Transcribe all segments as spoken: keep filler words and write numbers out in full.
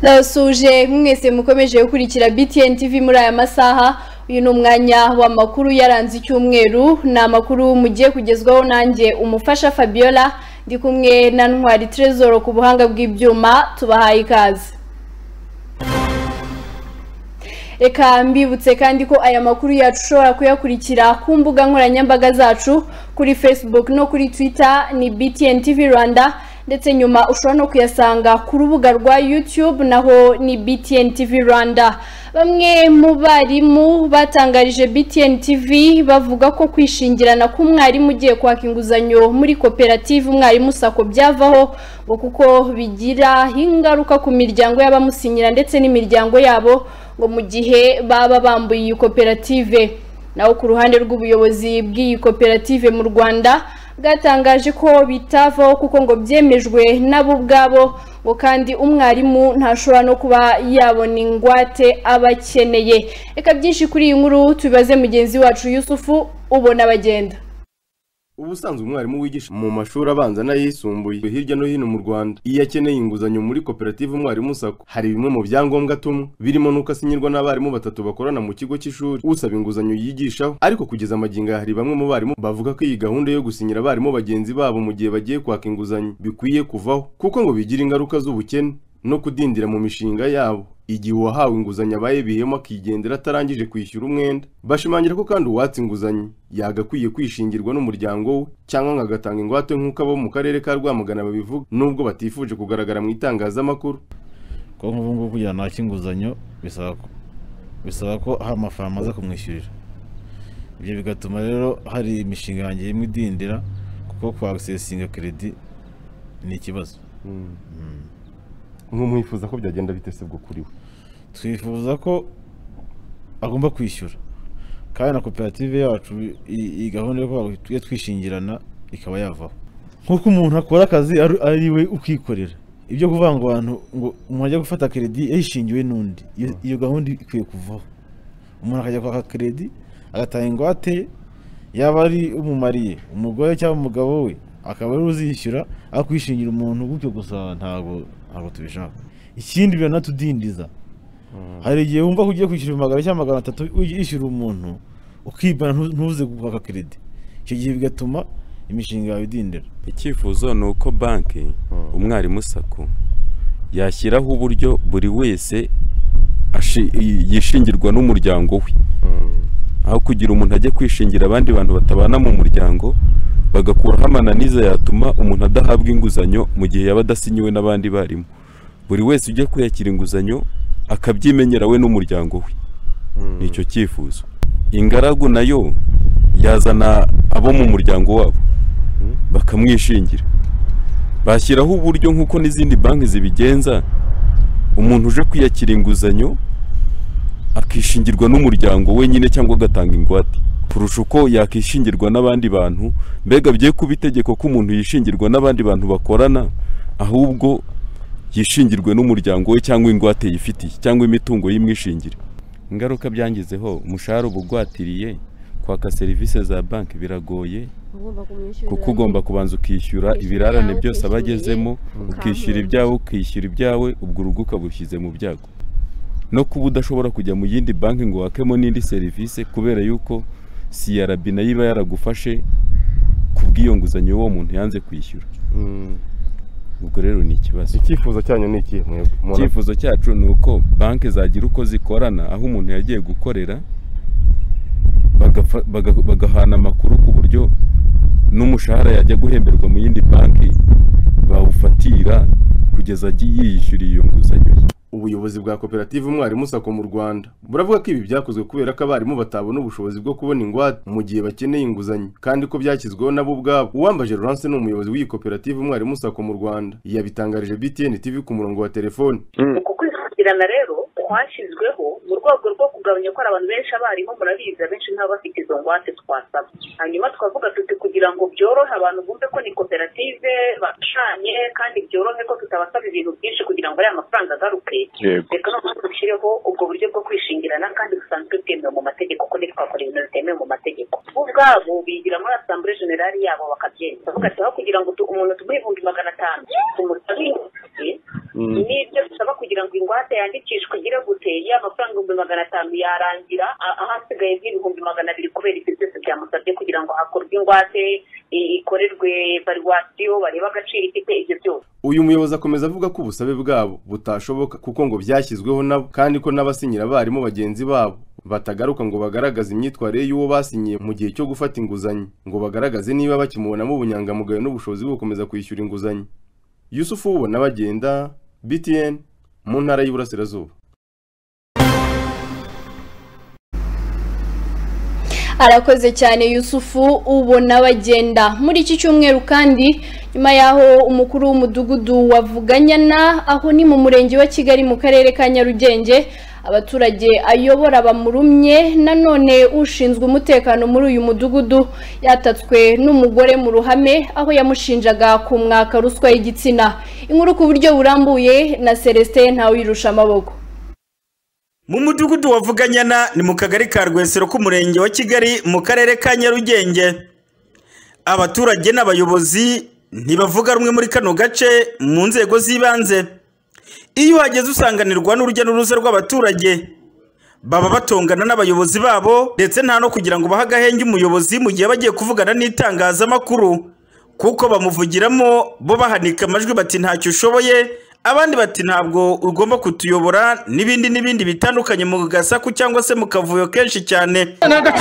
Ndasuje mwese mukomeje gukurikira B T N T V muri aya masaha. Uyu ni umwanya w'amakuru yaranze icyumweru, ni amakuru mugiye kugezwaho nanjye umufasha Fabiola, ndi kumwe na Ntwari Trezor ku buhanga bw'ibyuma. Tubahaye ikaze. Eka mbibutse kandi ko aya makuru yacu ushobora kuyakurikira ku mbuga nkoranyambaga zacu kuri Facebook no kuri Twitter ni B T N T V Rwanda, ndetse nyuma ushobora no kuyasanga ku rubuga rwa YouTube naho ni B T N T V Rwanda. Bamwe mu barimu batangarije B T N T V bavuga ko kwishingirana k'umwarimu ugiye kwaka inguzanyo muri koperative umwarimu sako byavaho ngo kuko bigira ingaruka ku miryango y'abamusinyira ndetse n'imiryango yabo ngo mu gihe baba bambuye iyi koperative. Naho ku ruhande rw'ubuyobozi bw'iyi koperative mu Rwanda bwatangaje ko bitavaho kuko ngo byemejwe nabo ubwabo, ngo kandi umwarimu ntashobora no kuba yabona ingwate abakeneye. Eka byinshi kuri iyi nkuru tubibaze mugenzi wacu Yusufu ubona bagenda. Ubusanzwe umwarimu wigisha mu mashuri abanza n'ayisumbuye hirya no hino mu Rwanda, iyo akeneye inguzanyo muri koperative umwarimu sako, hari bimwe mu byangombwa tumwe birimo nuko asinyirwa n'abarimu batatu bakorana mu kigo cy'ishuri usaba inguzanyo yigishaho. Ariko kugeza amagingo hari bamwe mu barimu bavuga ko iyi gahunda yo gusinyira abarimu bagenzi babo mu gihe bagiye kwaka inguzanyo bikwiye kuvaho, kuko ngo bigira ingaruka z'ubukene no kudindira mu mishinga yabo igihe uwahawe inguzanyo abaye bihema akigendera atarangije kwishyura umwenda. Bashimangira ko kandi uwatse inguzanyo yagakwiye kwishingirwa n'umuryango we cyangwa agatanga ingwate nk'uko abo mu karere ka Rwamagana babivuga, nubwo batifuje kugaragara mu itangazamakuru. Ko nk'ubu kugira nta inguzanyo bisaba ko bisaba ko hari amafaranga aza kumwishyurira. Ibyo bigatuma rero hari imishinga yanjye imwe idindira kuko kwa accessinga credit ni ikibazo. Mwumwifuza ko byagenda bitese bwo kuri we? Twifuza ko agomba kwishyura kandi na koperative yacu iyi gahunda yo twishingirana ikaba yavaho. Nkuko umuntu akora akazi ari we ukikorera, ibyo kuvuga ngo abantu ngo umuntu ajya gufata credit yishingiwe n'undi, iyo gahunda ikwiye kuvaho. Umuntu akajya kwaka credit agatanga ingwate, yaba ari umumariye umugore cyangwa umugabo we akaba ari uzishyura, akwishingira umuntu gutyo gusa ntago ntago tubishaka. Ikindi byo natudindiza, hari igihe wumva ko ugiye kwishyura magana cyangwa magana atatu wishyura umuntu ukibana ntuze kwaka credit, icyo gihe bigatuma imishinga yawe idindira. Icyifuzo ni uko banki umwarimu sako yashyiraho uburyo buri wese yishingirwa n'umuryango we, aho kugira umuntu ajye kwishingira abandi bantu batabana mu muryango bagakuraho amananiza yatuma umuntu adahabwa inguzanyo mu gihe yaba adasinyiwe n'abandi barimu. Buri wese ujye kwiyakira inguzanyo akabyimenyera we n'umuryango we. Nicyo cyifuzo. Ingaragu nayo yazana abo mu muryango wabo bakamwishingira. Bashyiraho uburyo nk'uko n'izindi banki zibigenza, umuntu uje kwiyakira inguzanyo akishingirwa n'umuryango we nyine cyangwa agatanga ingwate, kurusha uko yakishingirwa n'abandi bantu. Mbega bye kuba itegeko ko umuntu yishingirwa n'abandi bantu bakorana, ahubwo yishingirwe n'umuryango we cyangwa ingwate yifitiye cyangwa imitungo y'imwishingire. Ingaruka byangizeho umushahara ubugwatiriye, kwaka serivisi za banki biragoye kuko ugomba kubanza ukishyura ibirarane byose abagezemo, ukishyura ibyawe ukishyura ibyawe, ubwo urugo ukabushyize mu byago. No kuba udashobora kujya mu yindi banki ngo wakemo n'indi serivisi kubera yuko C R B nayo iba yaragufashe kubw'iyo nguzanyo uwo muntu yanze kwishyura. Ubwo rero ni ikibazo. Icyifuzo cyanyu ni iki mwebwe? Icyifuzo cyacu ni uko banki zagira uko zikorana, aho umuntu yagiye gukorera bagahana amakuru ku buryo n'umushahara yajya guhemberwa mu yindi banki bawufatira kugeza agiye yishyura iyo nguzanyo. Ubuyobozi bwa koperative umwarimu sako mu Rwanda buravuga ko ibi byakozwe kubera ko abarimu batabona ubushobozi bwo kubona ingwate mu gihe bakeneye inguzanyo, kandi ko byakizweho nabo ubwabo. Uwambaje Laurence ni umuyobozi w'iyi koperative umwarimu sako mu Rwanda, yabitangarije B T N T V ku murongo wa telefone. Uko kwishingirana rero twashyizweho mu rwego rwo kugabanya ko abantu benshi abarimu murabizi abenshi nta bafite izo ngwate twasaba. Hanyuma twavuga tuti kugira ngo byorohe abantu bumve ko ni koperative bacanye kandi byorohe ko tutabasaba ibintu byinshi kugira ngo aya mafaranga agaruke, reka no dushyireho ubwo buryo bwo kwishingirana kandi busanzwe bwemewe mu mategeko ko ntitwakora ibintu bitemewe mu mategeko. Bo ubwabo bigira muri assemblée générale yabo bakabyemeza, bavuga ati aho kugira ngo umuntu tumuhe ibihumbi magana atanu tumusabe n'ibyo dusaba kugira ngo ingwate yandikishwe igire gute y'amafaranga ibihumbi magana atanu yarangira ahasigaye nk'ibihumbi magana abiri kubera ibyo byose byamusabye kugira ngo hakorwe ingwate ikorerwe evaluation bareba agaciro ifite ibyo byose. Uyu muyobozi akomeza avuga ko ubusabe bwabo butashoboka kuko ngo byashyizweho nabo kandi ko n'abasinyira barimo bagenzi babo batagaruka ngo bagaragaze imyitwarire y'uwo basinyiye mu gihe cyo gufata inguzanyo ngo bagaragaze niba bakimubonamo ubunyangamugayo n'ubushobozi bwo gukomeza kwishyura inguzanyo. Yusufu ubona bagenda B T N mu ntara y'Iburasirazuba. Arakoze cyane Yusufu ubona bagenda. Muri iki cyumweru kandi nyuma yaho umukuru w'umudugudu wavuganyana aho ni mu murenge wa Kigali mu karere ka Nyarugenge abaturage ayobora bamurumye nanone ushinzwe umutekano muri uyu mudugudu yatatswe n'umugore mu ruhame aho yamushinjaga ku mwaka ruswa y'igitsina. Inkuru ku buryo burambuye na Celestin Ntawirusha amaboko. Mu mudugudu wavuganyana ni mu kagari ka Rwesero ku murenge wa Kigali mu karere ka Nyarugenge. Abaturage n'abayobozi ntibavuga rumwe muri kano gace mu nzego z'ibanze. Iyo hageze usanganirwa n'urujya n'uruza rw'abaturage baba batongana n'abayobozi babo ndetse nta no kugira ngo bahagahenge umuyobozi mu gihe bagiye kuvugana n'itangazamakuru kuko bamuvugiramo bo bahanika amajwi bati ntacyo ushoboye, abandi bati ntabwo ugomba kutuyobora n'ibindi n'ibindi bitandukanye mu gasaku cyangwa se mu kavuyo kenshi cyane.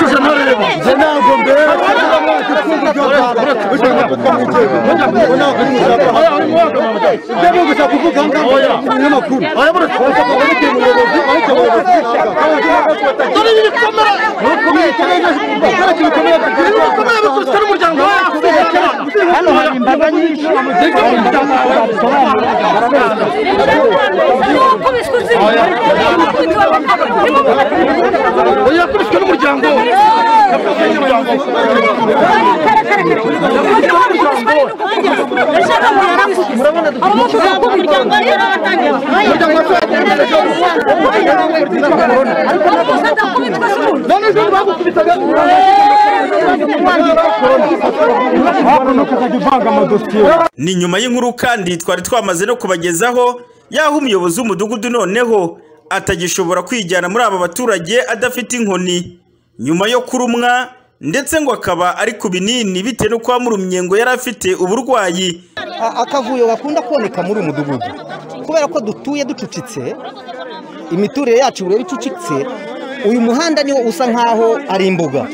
Ni nyuma y'inkuru kandi twari twamaze no kubagezaho yaho umuyobozi w'umudugudu noneho atagishobora kwijyana muri aba baturage adafite inkoni nyuma yo kurumwa ndetse ngo akaba ari ku binini bitewe no kwa murumye ngo yari afite uburwayi. Akavuyo gakunda kuboneka muri umudugudu kubera ko dutuye ducucitse, imiturire yacu rero icucitse, uyu muhanda niwo usa nkaho ari imbuga.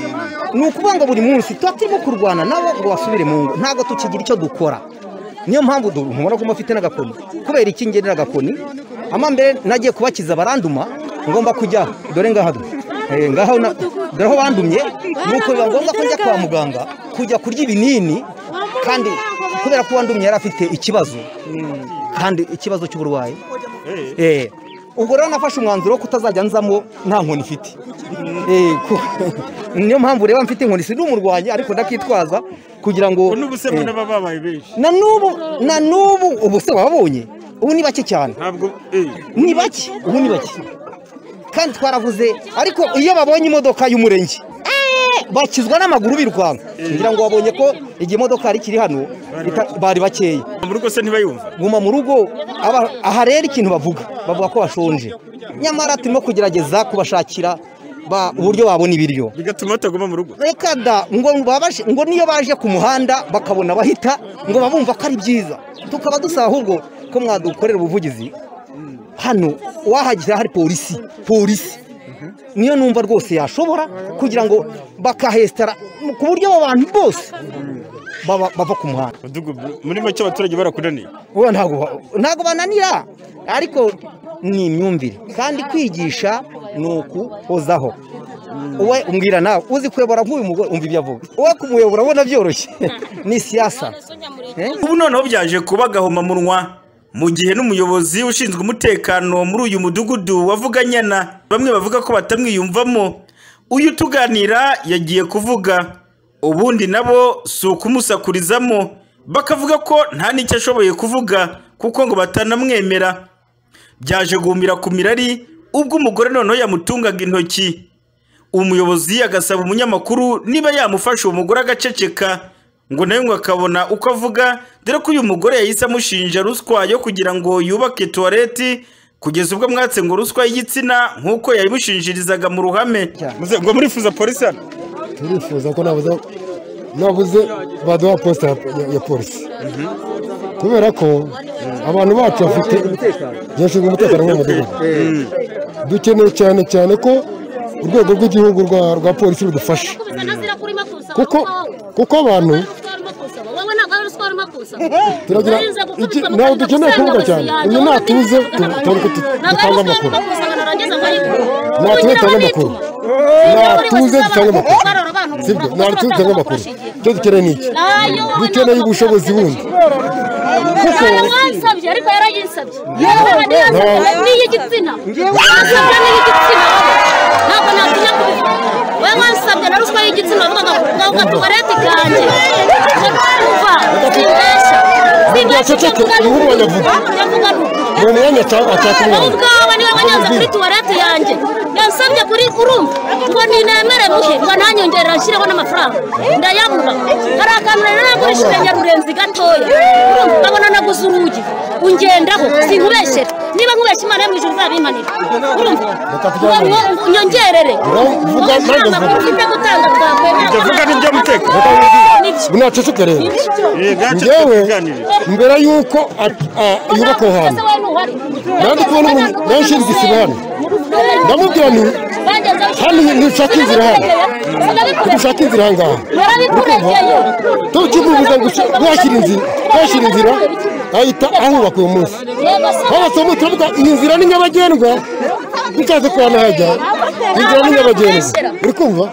Ni ukuvuga ngo buri munsi tuba turimo kurwana nabo ngo basubire mu ngo, ntabwo tukigira icyo dukora. Niyo mpamvu ntubona ko mufite n'agakoni kubera iki ngende n'agakoni amambere nagiye kubakiza baranduma ngomba kujya dore ngaha eh ngaho dore ho bandumye nuko biba ngombwa ko njya kwa muganga kujya kurya ibinini kandi kubera ko wandumye yari afite ikibazo kandi ikibazo cy'uburwayi. Eh ubwo rero nafashe umwanzuro ko kutazajya nzamo nta nkoni ifite. Eh niyo mpamvu reba mfite inkoni si n'umurwanyi ariko ndakitwaza kugira ngo n'ubuse mbona bababaye benshi na nubu na nubu ubuse wabonye ubu ni bake cyane ntabwo eh ni bake ubu ni bake kandi twaravuze ariko iyo babonye imodoka y'umurenge bakizwa n'amaguru birwanga ngira ngo wabonye ko igihe imodoka ari kiri hano bari bakeya mu rugo se ntibayumva guma mu rugo aha rero ikintu bavuga bavuga ko bashonje nyamara turimo kugerageza kubashakira ba uburyo babona ibiryo bigatuma bataguma mu rugo. Reka da ngo babashe ngo niyo baje ku muhanda bakabona bahita ngo babumva ko ari byiza tukaba dusaba ahubwo ko mwadukorera ubuvugizi hano wahagira hari polisi polisi niyo numva rwose yashobora kugira ngo bakahestara ku buryo abantu bose baba bava ku muhanda. Muri make abaturage barakunaniye uwo ntago ntago bananira ariko ni imyumvire kandi kwigisha nuku ozaho uwe umbwira nawe uzi kwebora nk'uyu mugore umva ibyo avuga uwe kumuyobora ubona byoroshye ni siyasa. Ubu noneho byaje kuba gahomamunwa mu gihe n'umuyobozi ushinzwe umutekano muri uyu mudugudu wavuganyana bamwe bavuga ko batamwiyumvamo. Uyu tuganira yagiye kuvuga ubundi nabo si ukumusakurizamo bakavuga ko nta n'icyo ashoboye kuvuga kuko ngo batanamwemera. Byaje guhumira ku mirari ubwo umugore noneho yamutungaga intoki. Umuyobozi agasaba umunyamakuru niba yamufasha uwo mugore agaceceka ngo nawe ngo akabona uko avuga dore ko uyu mugore yahise amushinja ruswa yo kugira ngo yubake tuwareti kugeza ubwo mwatse ngo ruswa y'igitsina nk'uko yayimushinjirizaga mu ruhame. Ngo murifuza polisi hano? Turifuza ko nabuze nabuze baduha posita ya polisi kubera ko abantu bacu bafite byashinzwe umutekano mu mudugudu. Dukeneye cyane cyane ko urwego rw'igihugu rwa polisi rudufasha kuko kuko abantu turagira ntabwo dukeneye kuvuga cyane uyu natuze dutanga amakuru natuze dutanga amakuru natuze dutanga amakuru sibyo natuze dutanga amakuru icyo dukeneye ni iki dukeneye ubushobozi bundi kuko yansabye ariko yarayisabye n'iy'igitsina ntabwo natinya kubivuga we wansabye na ruswa y'igitsina bavuga ngo tuwarete kanjye kuva simbesha simbesha ubu banyavuga mu mwanya ataka umwana ubwawe niwe wanyanze kuri tuwarete yanjye yansabye kuri urumva ngo ninemere muhe ngo ntanyongerera nshyireho n'amafaranga ndayabura hari akantu rero nagurishije nyarurenzi gatoya urumva naguze urugi ungendaho sinkubeshere niba nkubeshye Imana yo mu ijuru izabimpanira urumva nyongerere vuga ntabwo ufite gutanga twakwemera vuga n'ibyo muteka bunaceceka rero njyewe mbere yuko yubaka ahantu nandi kubona umuntu nanshinze igisibo hano ndamubwira nti hano ntushaka inzira hano ntushaka inzira aha ngaha tukimubuza guhashyira inzira guhashyira inzira ahita ahubaka uyu munsi hose ubu turavuga iyi nzira ni nyabagendwa bitaze kuba nahajya inzira ni nyabagendwa uri kumva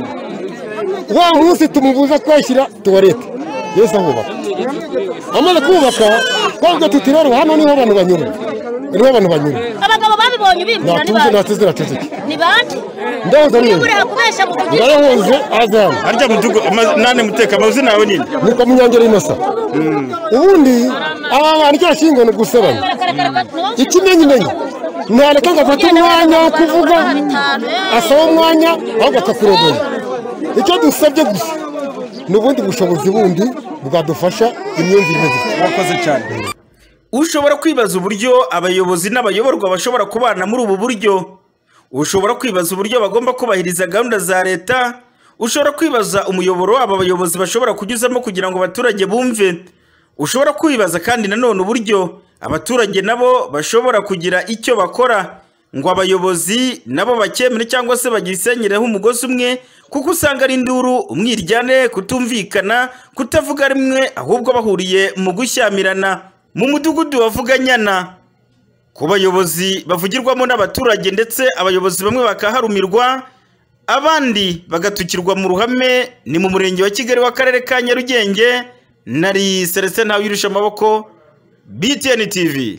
wa munsi tumubuza kuhashyira tuwarete yesi ahubaka amaze kubaka twavuga tuti rero hano niho abantu banyura niho abantu banyura abagabo babibonye bibwira ni bande natuze natuzeke ni bande ndahoze neza ndahoze azana harya mudugu nane muteka amazina yawe nini niko Munyangeri Inosa ubundi aba bantu cyashingwa no gusebanya ikimenyi menyi ntareka ngafata umwanya wo kuvuga asaba umwanya ahubwo akakurogoya icyo dusabye gusa n'ubundi bushobozi bundi bwadufasha imyumvire myiza. Wakoze cyane. Ushobora kwibaza uburyo abayobozi n'abayoborwa bashobora kubana muri ubu buryo. Ushobora kwibaza uburyo bagomba kubahiriza gahunda za leta. Ushobora kwibaza umuyoboro aba bayobozi bashobora kunyuzamo kugira ngo abaturage bumve. Ushobora kwibaza kandi nanone uburyo abaturage nabo bashobora kugira icyo bakora ngo abayobozi nabo bakemere cyangwa se bagisenyereho umugozi umwe kuko usanga ari induru umwiryane kutumvikana kutavuga rimwe ahubwo bahuriye mu gushyamirana mu mudugudu wavuganyana ku bayobozi bavugirwamo n'abaturage ndetse abayobozi bamwe bakaharumirwa abandi bagatukirwa mu ruhame ni mu murenge wa Kigali w'akarere ka Nyarugenge. Nari Celestin Ntawirusha amaboko B T N T V.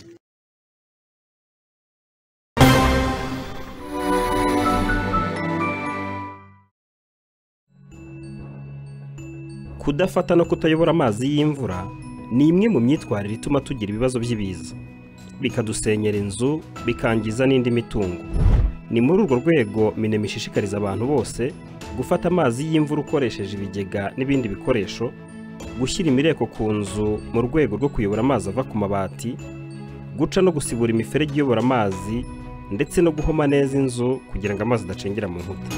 Kudafata no kutayobora amazi y'imvura ni imwe mu myitwarire ituma tugira ibibazo by'ibiza bikadusenyera inzu bikangiza n'indi mitungo. Ni muri urwo rwego Minema ishishikariza abantu bose gufata amazi y'imvura ukoresheje ibigega n'ibindi bikoresho, gushyira imireko ku nzu mu rwego rwo kuyobora amazi ava ku mabati, guca no gusibura imiferege iyobora amazi ndetse no guhoma neza inzu kugira ngo amazi adacengera mu nkuta.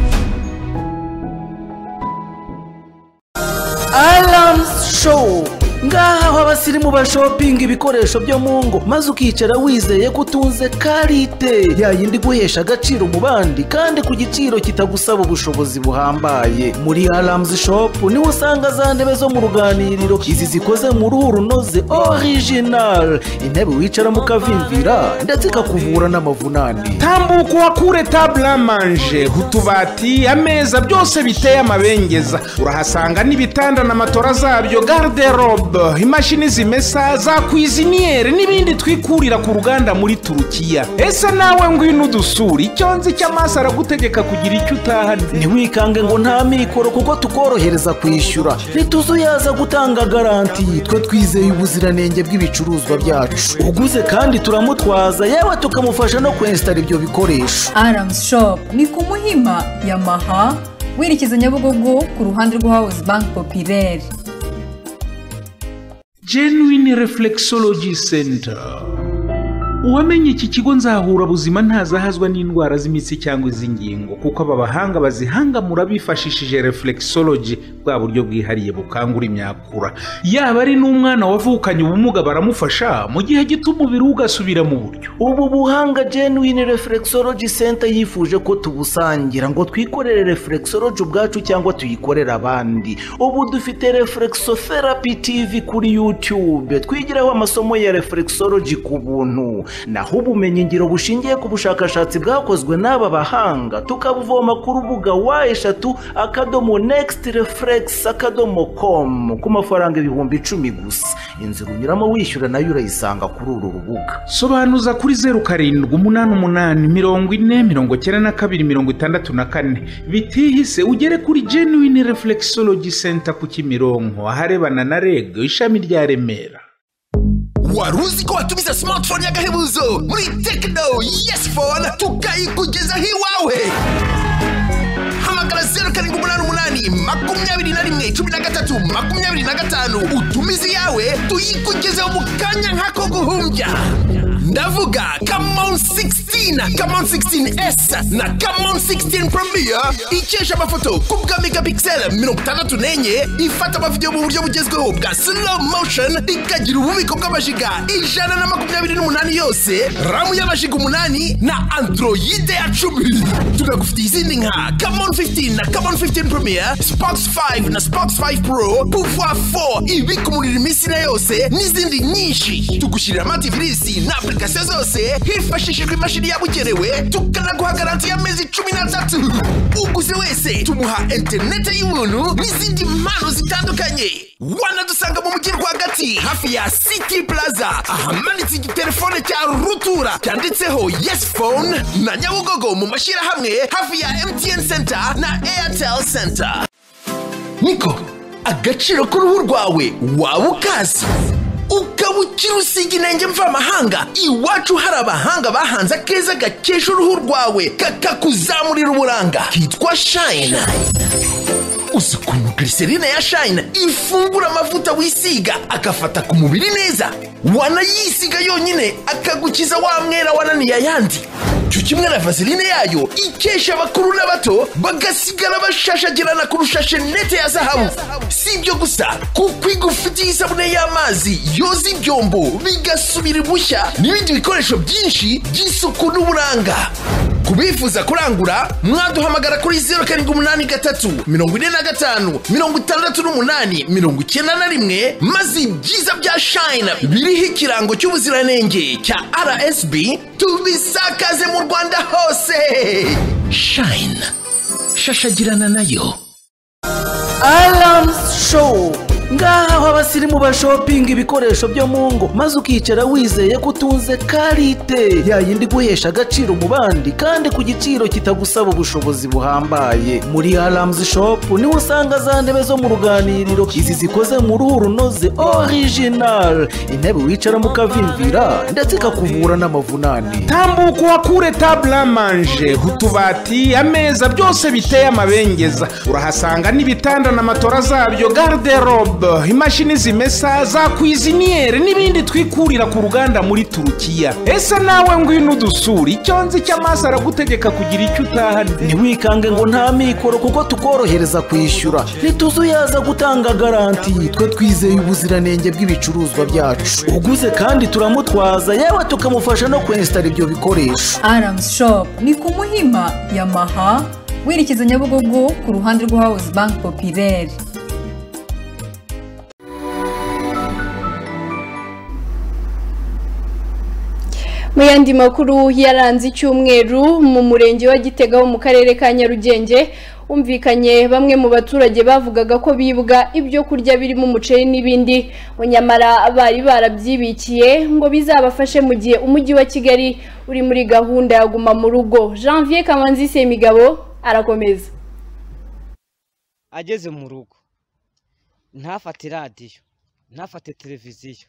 Alarms Show ngaha aho abasirimu ba shopping ibikoresho byo mu ngo maze ukicara wizeye ko utunze karite yayindi guhesha agaciro mu bandi kandi ku giciro kitagusaba ubushobozi buhambaye. Muri Alarms Shop niho usanga za ntebe zo mu ruganiriro izi zikoze mu ruhu runoze original, intebe wicara mu kavimvira ndetse ikakuvura n'amavunane. Tambuka uhakure table à manger, utubati, ameza byose biteye amabengeza. Urahasanga n'ibitanda na matora zabyo, garde-robe, imashini zimesa, za cuisiniere n'ibindi twikurira ku ruganda muri Turukiya. Ese nawe ngwino udusura, icyo nzi cy'amaso aragutegeka kugira icyo utahana. Ntiwikange ngo nta mikoro kuko tukorohereza kwishyura, ntituzuyaza gutanga garanti, twe twizeye ubuziranenge bw'ibicuruzwa byacu. Uguze kandi turamutwaza yewe tukamufasha no kwinstara ibyo bikoresho. Alarms Shop ni ku Muhima Yamaha werekeza Nyabugogo ku ruhande rwa House Bank Populaire. Genuine Reflexology Center. Uwamenye iki kigo nzahura buzima ntazahazwa n'indwara z'imitsi cyangwa iz'ingingo kuko aba bahanga bazihangamura bifashishije reflexology, bwa buryo bwihariye bukangura imyakura. Yaba ari n'umwana wavukanye ubumuga baramufasha mu gihe gito umubiri ugasubira mu buryo. Ubu buhanga Genuine Reflexology Center yifuje ko tubusangira ngo twikorere reflexology ubwacu cyangwa tuyikorere abandi. Ubu dufite Reflexotherapy T V kuri YouTube, twigiraho amasomo ya reflexology ku buntu. Naho ubumenyi ngiro bushingiye ku bushakashatsi bwakozwe n'aba bahanga tukabuvoma ku rubuga wa eshatu akadomo next reflex akadomo com ku mafaranga ibihumbi icumi gusa. Inzira unyuramo wishyura nayo urayisanga kuri uru rubuga. Sobanuza kuri zeru karindwi umunani umunani mirongo ine mirongo icyenda na kabiri mirongo itandatu na kane. Bitihise ugere kuri Genuine Reflexology Center ku Kimironko aharebana na R E G ishami rya Remera. Waruzi ko watumiza smartphone y'agahebuzo muri Tecno Yes Phone tukayikugezaho iwawe. Hamagara zeru karindwi umunani umunani makumyabiri na rimwe cumi na gatatu makumyabiri na gatanu utumizi yawe tuyikugezeho mu kanya nk'ako guhumbya. Ndavuga Camon sixteen, Camon sixteen S na Camon sixteen Premier ikesha amafoto ku bwa megapixel mirongo itandatu n'enye, ifata amavideo mu buryo bugezweho bwa slow motion, ikagira ububiko bw'amajiga ijana na makumyabiri n'umunani yose, ramu y'amajiga umunani na Android ya cumi. Tunagufitiye izindi nka Camon fifteen na Camon fifteen Premier, Spox five na Spox five Pro, Pouvoir four ibika umuriro iminsi na yose n'izindi nyinshi. Tugushyirira amativisi na application zose hifashishijwe imashini yabugenewe, tukanaguha garanti y'amezi cumi n'atatu. Uguze wese tumuha interineti y'ubuntu n'izindi mpano zitandukanye. Wanadusanga mu mujyi rwagati hafi ya City Plaza ahamanitse igitelefone cya rutura cyanditseho Yes Phone, na Nyabugogo mu mashyirahamwe hafi ya M T N Center na Airtel Center. Niko agaciro k'uruhu rwawe waba ukazi ukabukira usiga inenge mvamahanga, iwacu hari abahanga bahanze akeza gakesha uruhu rwawe kakakuzamurira uburanga kitwa Shine. Uzi ukuntu glycerine ya Shine ifungura amavuta wisiga agafata ku mubiri neza, wanayisiga yonyine akagukiza wa mwera wananiye ayandi. Cyo kimwe na vaseline yayo ikesha abakuru n'abato bagasigara bashashagirana kurusha shenete ya zahabu. Si ibyo gusa kuko igufitiye isabune y'amazi yoza ibyombo bigasubira bushya n'ibindi bikoresho byinshi by'isuku n'uburanga. Kubifuza kurangura mwaduhamagara kuri zeru karindwi umunani gatatu mirongo ine na gatanu mirongo itandatu n'umunani mirongo icyenda na rimwe, maze ibyiza bya Shine biriho ikirango cy'ubuziranenge cya R S B tubisakaze mu Rwanda hose. Shine, shashagirana nayo. Alarms Show, ngaho abasirimu ba shopping ibikoresho byo mu ngo maze ukicara wizeye ko utunze karite yayindi guhesha agaciro mu bandi kandi ku giciro kitagusaba ubushobozi buhambaye. Muri Alarms Shop niho usanga za ntebe zo mu ruganiriro, izi zikoze mu ruhu runoze original, intebe wicaramo ukavimvira ndetse ikakuvura n'amavunane. Tambuka wakure table à manger, utubati, ameza byose biteye amabengeza. Urahasanga n'ibitanda na matora zabyo, garde-robe, imashini zimesa, za cuisiniere n'ibindi twikurira ku ruganda muri Turukiya. Ese nawe ngwino udusura, icyo nzi cy'amaso aragutegeka kugira icyo utahana. Ntiwikange ngo nta mikoro kuko tukorohereza kwishyura, ntituzuyaza gutanga garanti, twe twizeye ubuziranenge bw'ibicuruzwa byacu. Uguze kandi turamutwaza, yewe tukamufasha no kwinstara ibyo bikoresho. Alarms Shop ni ku Muhima Yamaha werekeza Nyabugogo ku ruhande rwa House Bank Populaire. Mu yandi makuru yaranze icyumweru mu murenge wa Gitega wo mu karere ka Nyarugenge, umvikanye bamwe mu baturage bavugaga ko bibwa ibyo kurya birimo umuceri n'ibindi, nyamara bari barabyibikiye ngo bizabafashe mu gihe umujyi wa Kigali uri muri gahunda ya guma mu rugo. Janvier Kamanzi Semigabo arakomeza. Ageze mu rugo ntafate radio, ntafate televiziyo,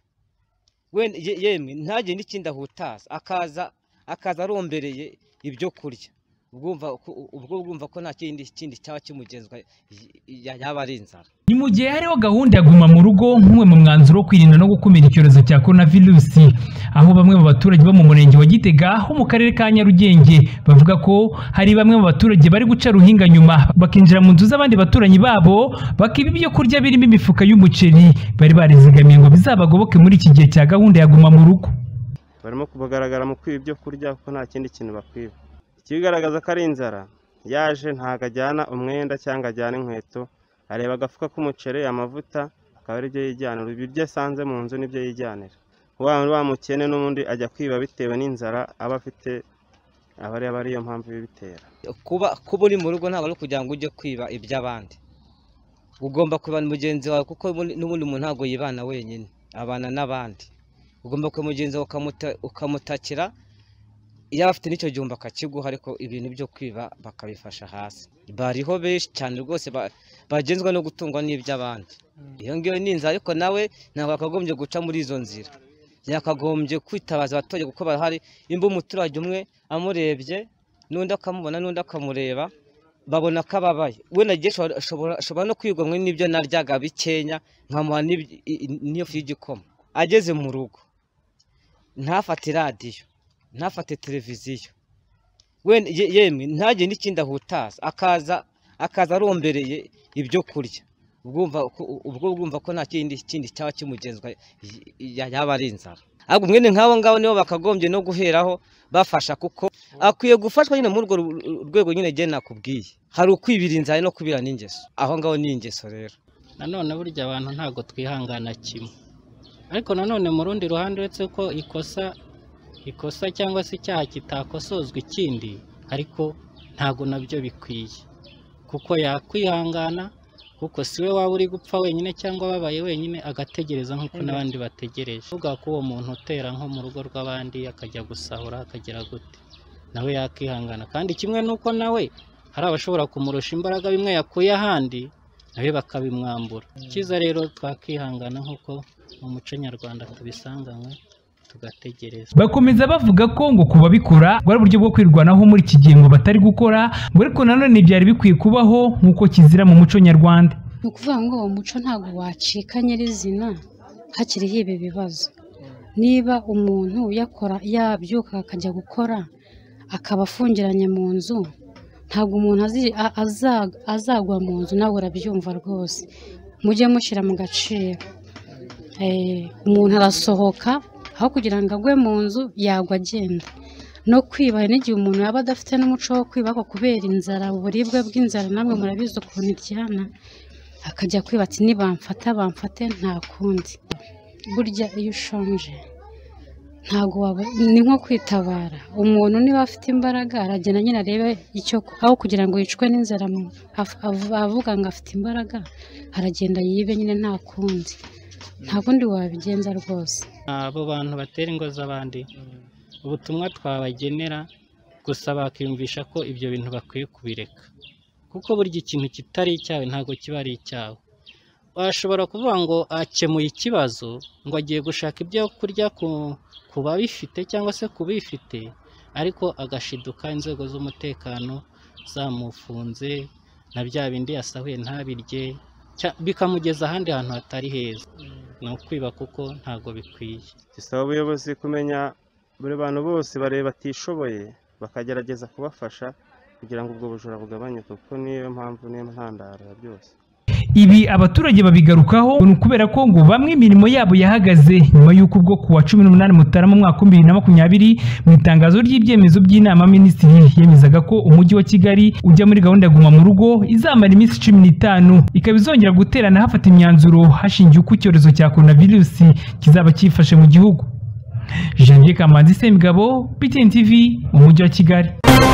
yemwe ntage n'ikindi ahutaza, akaza akaza arombereye ibyo kurya, ubwo bwumva ko nta kindi kindi cyaba kimugenzwa yaba ari inzara. Ni mu gihe hariho gahunda ya guma mu rugo nk'umwe mu mwanzuro wo kwirinda no gukumira icyorezo cya coronavirus, aho bamwe mu baturage bo mu murenge wa Gitega ho mu karere ka Nyarugenge bavuga ko hari bamwe mu baturage bari guca ruhinga nyuma bakinjira mu nzu z'abandi baturanyi babo bakiba ibyo kurya birimo imifuka y'umuceri bari barizigamiye ngo bizabagoboke muri iki gihe cya gahunda ya guma mu rugo. Barimo kubagaragara mu kwiba ibyo kurya kuko nta kindi kintu bakwiba. Ikibigaragaza ko ari inzara yaje ntago ajyana umwenda cyangwa ajyana inkweto, areba agafuka k'umuceri, amavuta, akaba ari byo yijyanira. Ibiryo asanze mu nzu nibyo yijyanira. Wa wa mukene n'ubundi ajya kwiba bitewe n'inzara aba afite, aba ari ariyo mpamvu bibitera. Kuba kuba uri mu rugo ntabwo ari kugira ngo ujye kwiba iby'abandi. Ugomba kubana mugenzi wawe kuko n'ubundi umuntu ntabwo yibana wenyine, abana n'abandi. Ugomba kuba mugenzi wawe ukamutakira, iyo afite n'icyo gihumbi akakiguha, ariko ibintu byo kwiba bakabifasha hasi. Bariho benshi cyane rwose bagenzwa no gutungwa n'iby'abandi. Iyo ngiyo ni inzara, ariko nawe ntabwo akagombye guca muri izo nzira, yakagombye kwitabaza abaturage kuko bahari. Imba umuturage umwe amurebye n'undi akamubona n'undi akamureba, babona ko ababaye, we nagiye ashobora no kwigomwa n'ibyo naryaga bikenya nkamuha n'iyo fu y'igikoma. Ageze mu rugo ntafate radiyo, ntafate televiziyo, yemwe ntajye n'ikindi ahutaza, akaza akaza arombereye ibyo kurya. Ubwo bwumva ko nta kindi kindi cyaba kimugenzwa yaba ari inzara. Ahubwo mwene nk'abo ngabo nibo bakagombye no guheraho bafasha, kuko akwiye gufashwa nyine muri urwo rwego nyine gye nakubwiye. Hari ukwibira inzara no kubira n'ingeso, aho ngaho ni ingeso rero. Nanone burya abantu ntago twihangana kimwe, ariko nanone mu rundi ruhande uretse ko ikosa ikosa cyangwa se icyaha kitakosozwa ikindi, ariko ntago nabyo bikwiye, kuko yakwihangana, kuko siwe waba uri gupfa wenyine cyangwa babaye wenyine agategereza nk'uko n'abandi bategereje. Uvuga ko uwo muntu utera nko mu rugo rw'abandi akajya gusahura akagera gute, nawe yakihangana. Kandi kimwe nuko nawe hari abashobora kumurusha imbaraga bimwe yakuye ahandi, nawe bakabimwambura. Cyiza rero twakihangana nk'uko mu muco nyarwanda tubisanganywe, tugategereza. Bakomeza bavuga ko ngo kuba bikora ngo ari uburyo bwo kwirwanaho muri iki gihe ngo batari gukora, ngo ariko nanone byari bikwiye kubaho nk'uko kizira mu muco nyarwanda. Ni ukuvuga ngo uwo muco ntabwo wacika nyirizina hakiriho ibi bibazo. Niba umuntu yakora yabyuka akajya gukora akaba afungiranye mu nzu, ntabwo umuntu azagwa mu nzu, nawe urabyumva rwose. Mujye mushyira mu gaciro. Umuntu arasohoka aho kugira ngo agwe mu nzu yagwa agenda. No kwiba n'igihe umuntu yaba adafite n'umuco wo kwiba ko kubera inzara, uburibwe bw'inzara namwe murabizi ukuntu iryana, akajya kwiba ati nibamfata bamfate nta kundi. Burya iyo ushonje ntago waba, ni nko kwitabara. Umuntu niba afite imbaraga aragenda nyine arebe icyo, aho kugira ngo yicwe n'inzara avuga ngo afite imbaraga, aragenda yibe nyine nta kundi, nta bundi wabigenza rwose. Abo bantu batera ingo z'abandi, ubutumwa twabagenera gusa bakiyumvisha ko ibyo bintu bakwiye kubireka, kuko burya ikintu kitari icyawe ntabwo kiba ari icyawe. Washobora kuvuga ngo akemuye ikibazo, ngo agiye gushaka ibyo kurya ku babifite cyangwa se ku bifite, ariko agashiduka inzego z'umutekano zamufunze na bya bindi yasahuye ntabirye, bikamugeza ahandi hantu hatari heza. Ni ukwiba kuko ntabwo bikwiye. Bisaba ubuyobozi kumenya buri bantu bose bareba batishoboye bakagerageza kubafasha kugira ngo ubwo bujura bugabanyuke, kuko niyo mpamvu niyo ntandaro ya byose. Ibi abaturage babigarukaho ni ukubera ko ngo bamwe imirimo yabo yahagaze nyuma y'uko ubwo kuwa cumi n'umunani Mutarama mu mwaka wa bibiri na makumyabiri mu itangazo ry'ibyemezo by'inama minisitiri yemezaga ko umujyi wa Kigali ujya muri gahunda ya guma mu rugo izamara iminsi cumi n'itanu, ikaba izongera guterana hafata imyanzuro hashingiwe uko icyorezo cya coronavirus kizaba cyifashe mu gihugu. Janvier Kamanzi Semigabo, B T N T V, mu mujyi wa Kigali.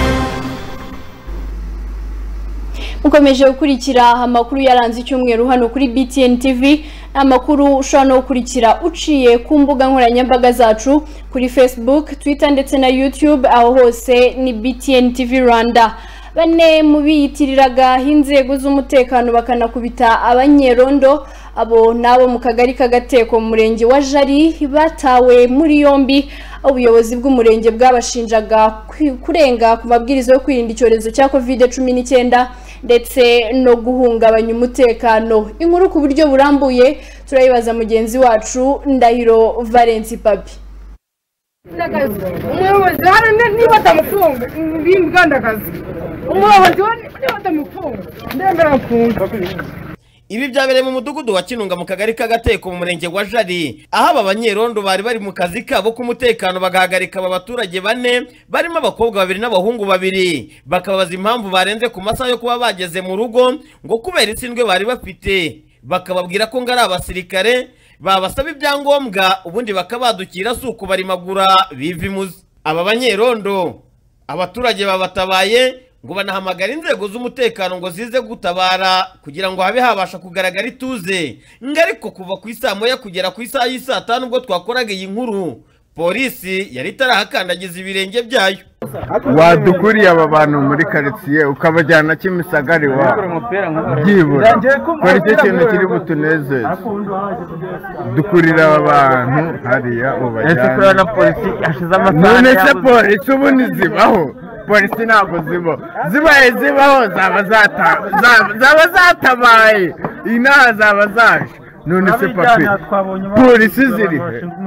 Ukomeje gukurikira amakuru yaranze icyumweru hano kuri B T N T V. Amakuru ushobora no gukurikira uciye ku mbuga nkoranyambaga zacu kuri Facebook, Twitter ndetse na YouTube, aho hose ni B T N T V Rwanda. Bane mu biyitiriraga inzego z'umutekano bakanakubita abanyerondo, abo nabo mu kagari k'Agateko mu murenge wa Jari batawe muri yombi, ubuyobozi bw'umurenge bwabashinjaga kurenga ku mabwiriza yo kwirinda icyorezo cya covid cumi n'icyenda ndetse no guhungabanya umutekano. Inkuru ku buryo burambuye turayibaza mugenzi wacu Ndahiro Valence Papi. umuyobozi hano niba atamufunga bimbwandakazi umuyobozi niba atamufunga ndemera mfunga. Ibi byabereye mu mudugudu wa Kinunga mu kagari k'Agateko mu murenge wa Jari, aho aba banyerondo bari bari mu kazi kabo k'umutekano bagahagarika aba baturage bane barimo abakobwa babiri n'abahungu babiri, bakababaza impamvu barenze ku masaha yo kuba bageze mu rugo ngo kubera isindwe bari bafite, bakababwira ko ngari abasirikare babasaba ibyangombwa ubundi bakabadukira suko barimagura bivimuza. Aba banyerondo abaturage babatabaye ngo banahamagara inzego z'umutekano ngo zize gutabara kugira ngo habe habasha kugaragara ituze. Ngariko kuva ku isaa moya kugera ku isaa y'isa tanu ubwo twakoraga iyi nkuru, polisi yari itarahakandagiza ibirenge byayo. Wadukuriye aba bantu muri quartier ukabajyana Kimisagara wa byibura kora icyo kintu kiri butunezeze, dukurira aba bantu hariya ubajyana na polisi yashize amasaha. None se polisi ubu nizibaho? Polisi ntabwo zibaho, zibaye zibaho zaba zaba zatabaye inaha zaba zaje. None se papi polisi ziri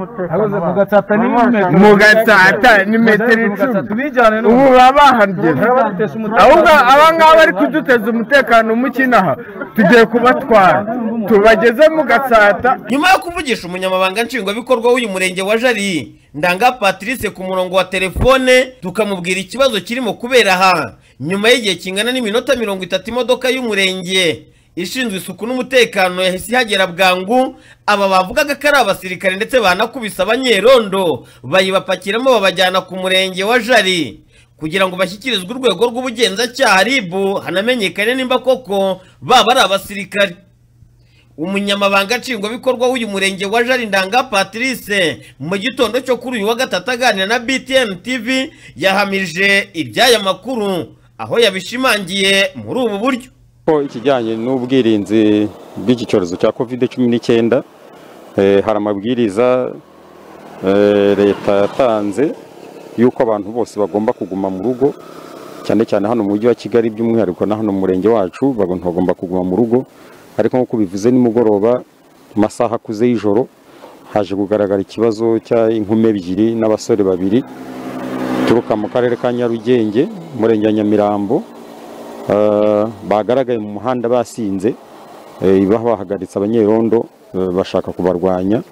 mu gatsata ni metero icumi ubu baba bahageze, ahubwo aba ngaba bari kuduteza umutekano mukinaha tugiye kubatwara tubageze mu gatsata. Nyuma yo kuvugisha umunyamabanga nshingwabikorwa w'uyu murenge wa Jari Ndanga Patrice ku murongo wa telefone tukamubwira ikibazo kirimo kubera aha, nyuma y'igihe kingana n'iminota mirongo itatu imodoka y'umurenge ishinzwe isuku n'umutekano yahise ihagera bwangu. Aba bavugaga ko ari abasirikare ndetse banakubise abanyerondo bayibapakiramo babajyana ku murenge wa Jari kugira ngo bashyikirizwe urwego rw'ubugenzacyaha R I B hanamenyekane nimba koko baba ari abasirikare. Umunyamabanga nshingwabikorwa w'uyu murenge wa Jari Ndanga Patrice mu gitondo cyo kuri uyu wa gatatu aganira na B T N T V yahamije iby'aya makuru aho yabishimangiye muri ubu buryo ko ikijyanye n'ubwirinzi bw'iki cyorezo cya covid cumi n'icyenda hari amabwiriza leta yatanze yuko abantu bose bagomba kuguma mu rugo, cyane cyane hano mu mujyi wa Kigali by'umwihariko na hano mu murenge wacu abantu bagomba kuguma mu rugo. Ariko nk'uko bivuze nimugoroba mu masaha akuze y'ijoro haje kugaragara ikibazo cy'inkumi ebyiri n'abasore babiri turuka mu karere ka Nyarugenge murenge wa Nyamirambo bagaragaye mu muhanda basinze, bahagaritse abanyerondo bashaka kubarwanya.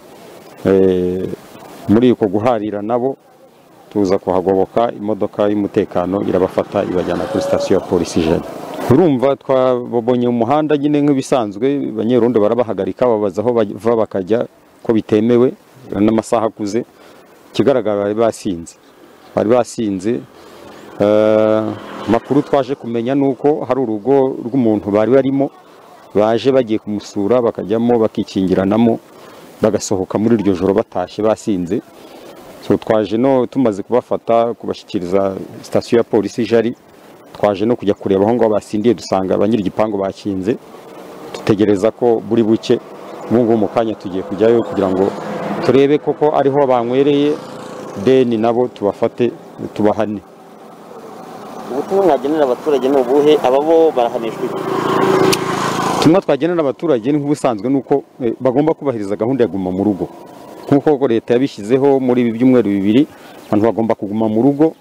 Muri uko guharira nabo tuza kuhagoboka imodoka y'umutekano irabafata ibajyana kuri sitasiyo ya polisi Jari. Urumva twabonye mu muhanda nyine nk'ibisanzwe abanyerondo barabahagarika babaza aho bava bakajya ko bitemewe n'amasaha akuze. Kigaragara bari basinze bari basinze makuru twaje kumenya nuko hari urugo rw'umuntu bari barimo baje bagiye kumusura bakajyamo bakikingiranamo bagasohoka muri iryo joro batashye basinze. So twaje no tumaze kubafata kubashyikiriza sitasiyo ya polisi Jari, twaje no kujya kureba aho ngo basindiye dusanga abanyiri igipangu bakinze, tutegereza ko buri buke mungu mu kanya tugiye kujyayo kugira ngo turebe koko ariho banywereye deni nabo tubafate tubahane. Ubutumwa mwagenera abaturage ni ubuhe? Ababo barahanishwa iki? Tumwe twagenera abaturage ni nk'ubusanzwe nuko bagomba kubahiriza gahunda ya guma mu rugo nk'uko leta yabishyizeho muri ibi byumweru bibiri, abantu bagomba kuguma mu rugo.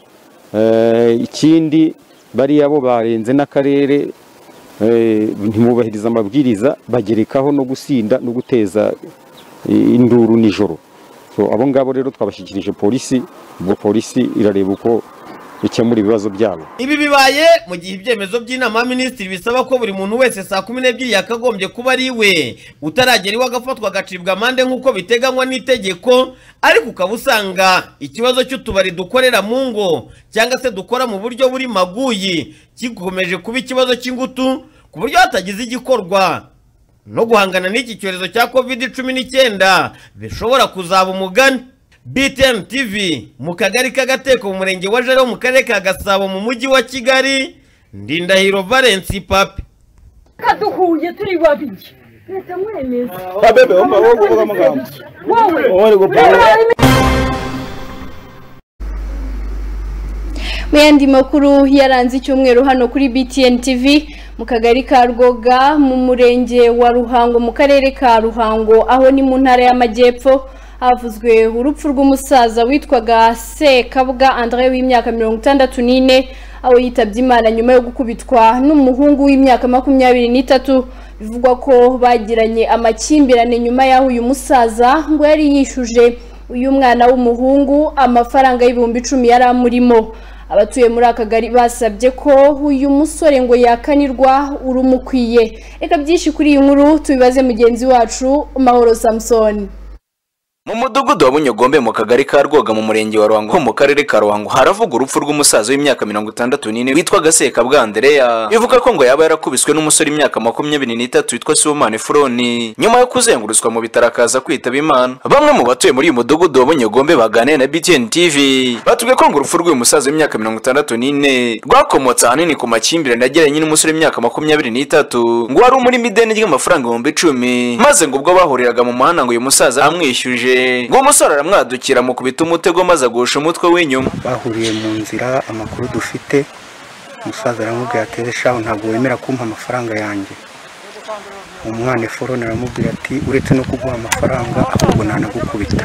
Ikindi bariya bo barenze n'akarere ntibubahiriza amabwiriza bagerekaho no gusinda no guteza induru nijoro. So abo ngabo rero twabashyikirije polisi, ubwo polisi irareba uko bikemura ibibazo byabo. Ibi bibaye mu gihe ibyemezo by'inama y'Aminisitiri bisaba ko buri muntu wese saa kumi n'ebyiri yakagombye kuba ari we utaragera iwe agafatwa agacibwa amande nk'uko biteganywa n'itegeko. Ariko ukaba usanga ikibazo cy'utubari dukorera mu ngo cyangwa se dukora mu buryo buri maguyi kikomeje kuba ikibazo cy'ingutu ku buryo hatagize igikorwa no guhangana n'iki cyorezo cya covid cumi n'icyenda bishobora kuzaba umugani. B T N T V mu kagari k'Agateko mu murenge wa Jari mu karere ka Gasabo mu mujyi wa Kigali, Ndindahiro Valence Papi. Kaduhuye turi babiri. Leta mwemeza. Abebe umba wowe amagambo. Wowe. Wowe Mu yandi makuru yaranze icyumweru hano kuri B T N T V mu kagari ka Rwoga mu murenge wa Ruhango mu karere ka Ruhango aho ni mu ntara y'Amajyepfo havuzwe urupfu rw'umusaza witwaga Sekabwa André w'imyaka mirongo itandatu n'ine aho yitabye Imana nyuma yo gukubitwa n'umuhungu w'imyaka makumyabiri n'itatu. Bivugwa ko bagiranye amakimbirane nyuma y'aho uyu musaza ngo yari yishuje uyu mwana w'umuhungu amafaranga y'ibihumbi icumi yari amurimo. Abatuye muri akagari basabye ko uyu musore ngo yakanirwa urumukwiye. Reka byinshi kuri iyi nkuru tubibaze mugenzi wacu Mahoro Samson. Mu mudugudu wa Bunyogombe mu kagari ka Rwoga mu murenge wa Ruhango mu karere ka Ruhango haravuga urupfu rw'umusaza w'imyaka mirongo itandatu n'ine witwa Sekabwa Andrea. Bivuga ko ngo yaba yarakubiswe n'umusore imyaka makumyabiri n'itatu witwa Sibomana Efuroni nyuma yo kuzengurutswa mu bitaro akaza kwitaba Imana. Bamwe mu batuye muri uyu mudugudu wa Bunyogombe baganiriye na B T N T V batubwiye ko ngo urupfu rw'uyu musaza w'imyaka mirongo itandatu n'ine rwakomotse ahanini ku makimbirane yagiranye n'umusore w'imyaka makumyabiri n'itatu ngo wari umuri mideni ry'amafaranga ibihumbi icumi maze ngo ubwo bahuriraga mu muhanda ngo uyu musaza amwishyuje ngo umusore aramwadukira mu kubita umutego maze agusha umutwe w'inyuma. Bahuriye mu nzira amakuru dufite umusaza aramubwira ati eshaho ntabwo wemera kumpa amafaranga yanjye. Umwana Efuroni aramubwira ati uretse no kuguha amafaranga ahubwo nanagukubita.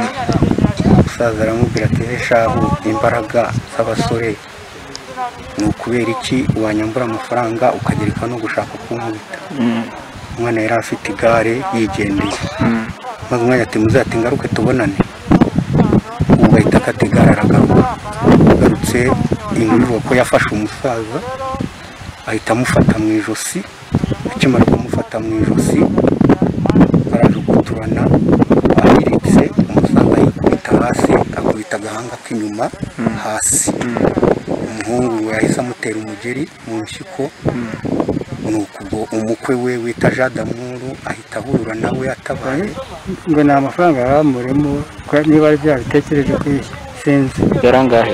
Umusaza aramubwira ati eshaho imbaraga z'abasore ni ukubera iki wanyambura amafaranga ukagereka no gushaka kunkubita. Umwana yari afite igare yigendeye maze umwana ati muzati ngaruke tubonane. Ubu bahita akategara aragaruka garutse inkuru ko yafashe umusaza ahita amufata mu ijosi. Akimara kumufata mu ijosi barajuguturana ahiritse umusaza yikubita hasi akubita agahanga k'inyuma hasi. Umuhungu yahise amutera umugeri mu nshyiko nuko umukwe we wita Jadamuru ahita ahurura nawe atabaye ngo ni amafaranga yaramuremo niba byabitekereje kwisenze yarangahe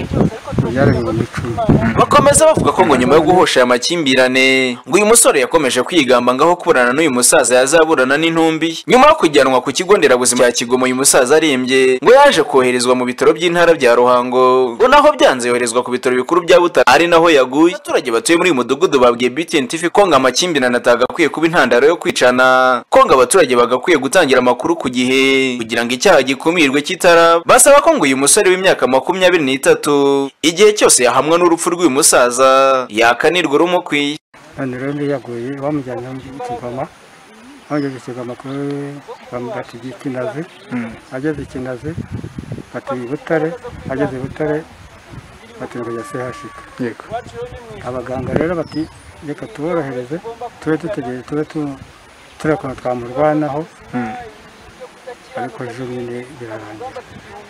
bakomeza bavuga ko ngo nyuma yo guhosha aya makimbirane ngo uyu musore yakomeje kwigamba ngaho kuburana n'uyu musaza yazaburana n'intumbi. Nyuma yo kujyanwa ku kigo nderabuzima cya Kigoma uyu musaza arembye ngo yaje koherezwa mu bitaro by'intara bya Ruhango ngo naho byanze yoherezwa ku bitaro bikuru bya Butare ari naho yaguye. Abaturage batuye muri uyu mudugudu babwiye B T N T V ko ngo amakimbirane atagakwiye kuba intandaro yo kwicana, ko ngo abaturage bagakwiye gutangira amakuru ku gihe kugira ngo icyaha gikumirwe kitara. Basaba ko ngo uyu musore w'imyaka makumyabiri n'itatu igihe cyose yahamwa n'urupfu rw'uyu musaza yakanirwa urumukwiye. None rero yaguye bamujyanye mu Kigoma bageze Kigoma kuri bamugati Kinazi ageze Kinazi bati Butare ageze Butare bati ngo yasehashika. Yego abaganga rero bati reka tuborohereze tube tutegeye tube turakona twamurwanaho ariko ejo nyine birarangira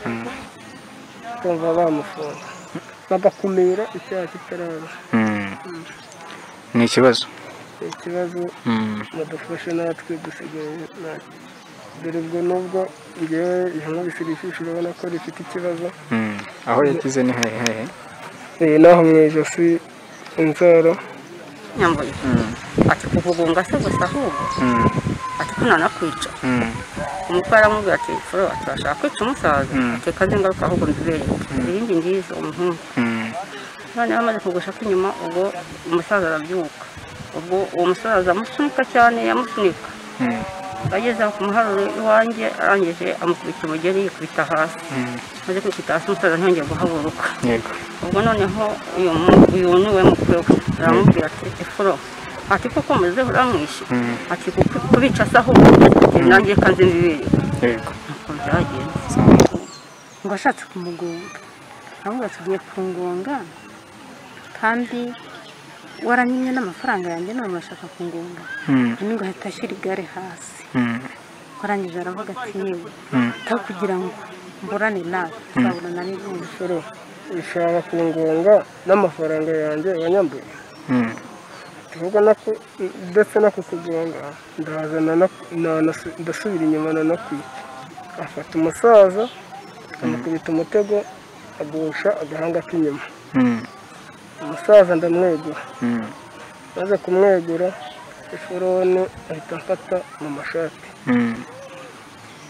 kumva bamufunga bagakumira icyaha kitaraba. Ni ikibazo ikibazo badufashe natwe dusigaye dore ubwo nubwo ngewe ihama bisirishije urabona ko rifite ikibazo. Aho yagize ni hehe hehe eh naho mu ijosi inzara nyambuye ati kuvugunga se gusa ahubwo ati kunana kwica. Umutwara aramubwira ati furo atashaka kwica umusaza ati kazi ngaruka ahubwo ndibere ibindi ngizo umuhungu. None amaze kugusha k'inyuma ubwo umusaza arabyuka ubwo uwo musaza amusunika cyane yamusunika ageze ku muharuro iwanjye arangije amukubita umugeri yikubita hasi maze kwikubita hasi umusaza ntiyongeye guhaguruka. Ubwo noneho uyu uyu niwe mukwe aramubwira ati furo ati kuko muze uramwishe ati kubica se ahubwo nanjye kanze mbibere. Yego uko byagenze ngo ashatse kumugonga ahubwo tugiye kungonga kandi waranyimye n'amafaranga yanjye none urashaka kungonga ngo ahita ashyira igare hasi. Warangije aravuga ati yewe taho kugira ngo mburane nawe tuzabonana n'ibindi ushaka kungonga n'amafaranga yanjye wanyambuye. Tuvuga nako ndetse no kukugonga ndazana ndasubira inyuma nanakwica. Afata umusaza amukubita umutego agusha agahanga k'inyuma. Umusaza ndamwegura maze kumwegura Efuroni ahita amfata mu mashati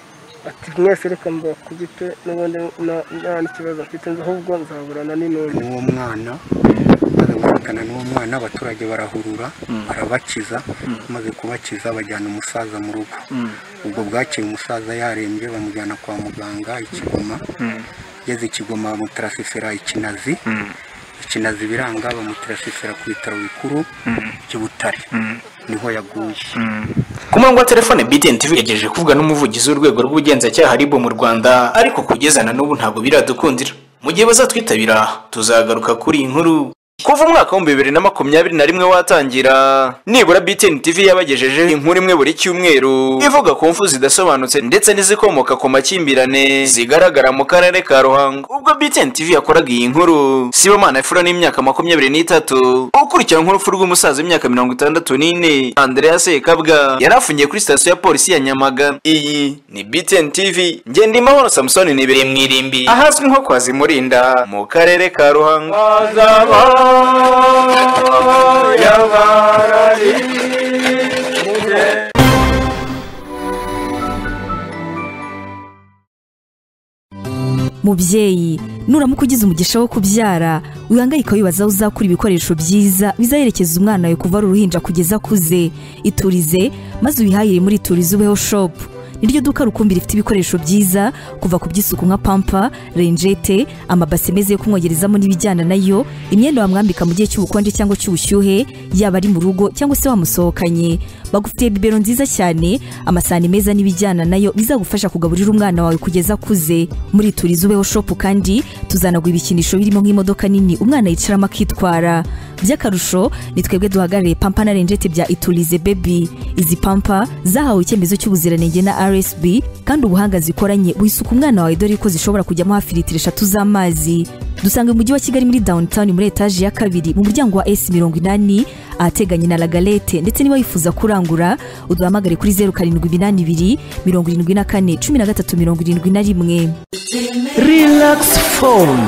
ati mwese reka mba ku giti n'ubundi nta n'ikibazo mfite ahubwo nzaburana n'intumbi uwo mwana maze gufatana n'uwo mwana abaturage barahurura barabakiza maze kubakiza bajyana umusaza mu rugo ubwo bwakeye umusaza yarembye bamujyana kwa muganga ikigoma yeze ikigoma bamutarasifera ikinazi ikinazi biranga bamutarasifera ku bitaro bikuru by'Ubutare niho yaguye. Ku murongo wa telefone B T N T V yagejeje kuvuga n'umuvugizi w'urwego rw'ubugenzacyaha R I B mu Rwanda ariko kugeza na n'ubu ntabwo biradukundira. Mu gihe bazatwitabira tuzagaruka kuri iyi nkuru. Kuva umwaka wa bibiri na makumyabiri na rimwe watangira nibura B T N T V yabagejeje inkuru imwe buri cyumweru ivuga ku mfu zidasobanutse ndetse n'izikomoka ku makimbirane zigaragara mu karere ka Ruhango. Ubwo B T N T V yakoraga iyi nkuru Sibomana Efura n'imyaka makumyabiri n'itatu ukurikira nk'urupfu rw'umusaza w'imyaka mirongo itandatu n'ine Andrea Sekabwa yarafungiye kuri sitasiyo ya polisi ya Nyamagana. Iyi ni B T N T V Ngendimahoro Samson nibere mwirimbi ahazwi nko kwa Zimurinda mu karere ka Ruhango. Mubyeyi nuramuka ugize umugisha wo kubyara wihangayika wibaza aho uzakura ibikoresho byiza bizaherekeza umwana wawe kuva ari uruhinja kugeza akuze. Iturize maze uyihahire muri Iturize Ubeho Shop. Niryo duka rukumbi rifite ibikoresho byiza kuva ku by'isuku nka pampa, renjete, amabase meze yo kumwogerezamo n'ibijyana nayo, imyenda wamwambika mu gihe cy'ubukonje cyangwa cy'ubushyuhe, yaba ari mu rugo cyangwa se wamusohokanye. Bagufitiye bibero nziza cyane, amasahani meza n'ibijyana nayo bizagufasha kugaburira umwana wawe kugeza akuze. Muri Iturize Ubeho Shop kandi tuzanagwa ibikinisho birimo nk'imodoka nini umwana yicaramo akitwara. By'akarusho ni twebwe duhagarariye pampa na renjete bya Iturize Baby. Izi pampa zahawe icyemezo cy'ubuziranenge na R S B kandi ubuhanga zikoranye buhisuka umwana wawe dore ko zishobora kujyamo hafi litiro eshatu z'amazi. Dusanga mu mujyi wa Kigali muri downtown muri etaje ya kabiri mu muryango wa S mirongo inani ahateganye na La Galette, ndetse niba wifuza kurangura uduhamagare kuri zeru karindwi iminani ibiri mirongo irindwi na kane cumi na gatatu mirongo irindwi na rimwe. Relax Foam.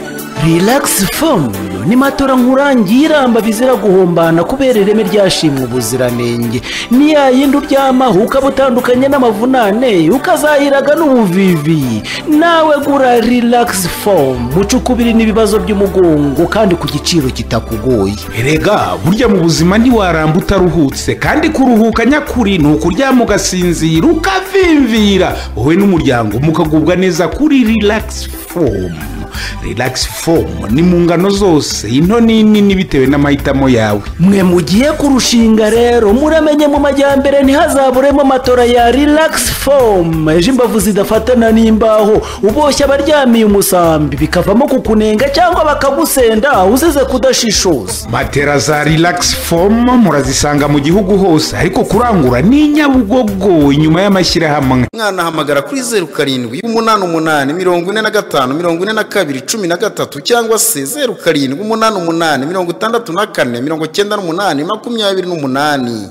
Relax Foam ni matora nkurangiye iramba bizira guhombana kubera ireme ryashimwe ubuziranenge. Ni ya yindi uryamaho ukaba utandukanye n'amavunane ukazahiraga n'ubuvivi. Nawe gura Relax Foam mucukubiri n'ibibazo by'umugongo kandi ku giciro kitakugoye. Erega burya mu buzima ntiwaramba utaruhutse kandi kuruhuka nyakuri ni ukuryama ugasinzira ukavimvira wowe n'umuryango mukagubwa neza kuri Relax Foam. Relax Foam ni mu ngano zose into nini bitewe n'amahitamo yawe. Mwe mugiye kurushinga rero muramenye mu majyambere ntihazaburemo matora ya Relax Foam ejo imbavu zidafatana n'imbaho uboshya abaryamiye umusambi bikavamo kukunenga cyangwa bakagusenda uzize kudashishoza. Matera za Relax Foam murazisanga mu gihugu hose ariko kurangura ni Nyabugogo inyuma y'amashyirahamwe. Mwana hamagara kuri zeru karindwi umunani umunani mirongo ine na gatanu mirongo ine na kabiri cumi na gatatu cyangwa se zeru karindwi umunani umunani mirongo itandatu na kane mirongo cyenda n'umunani makumyabiri n'umunani.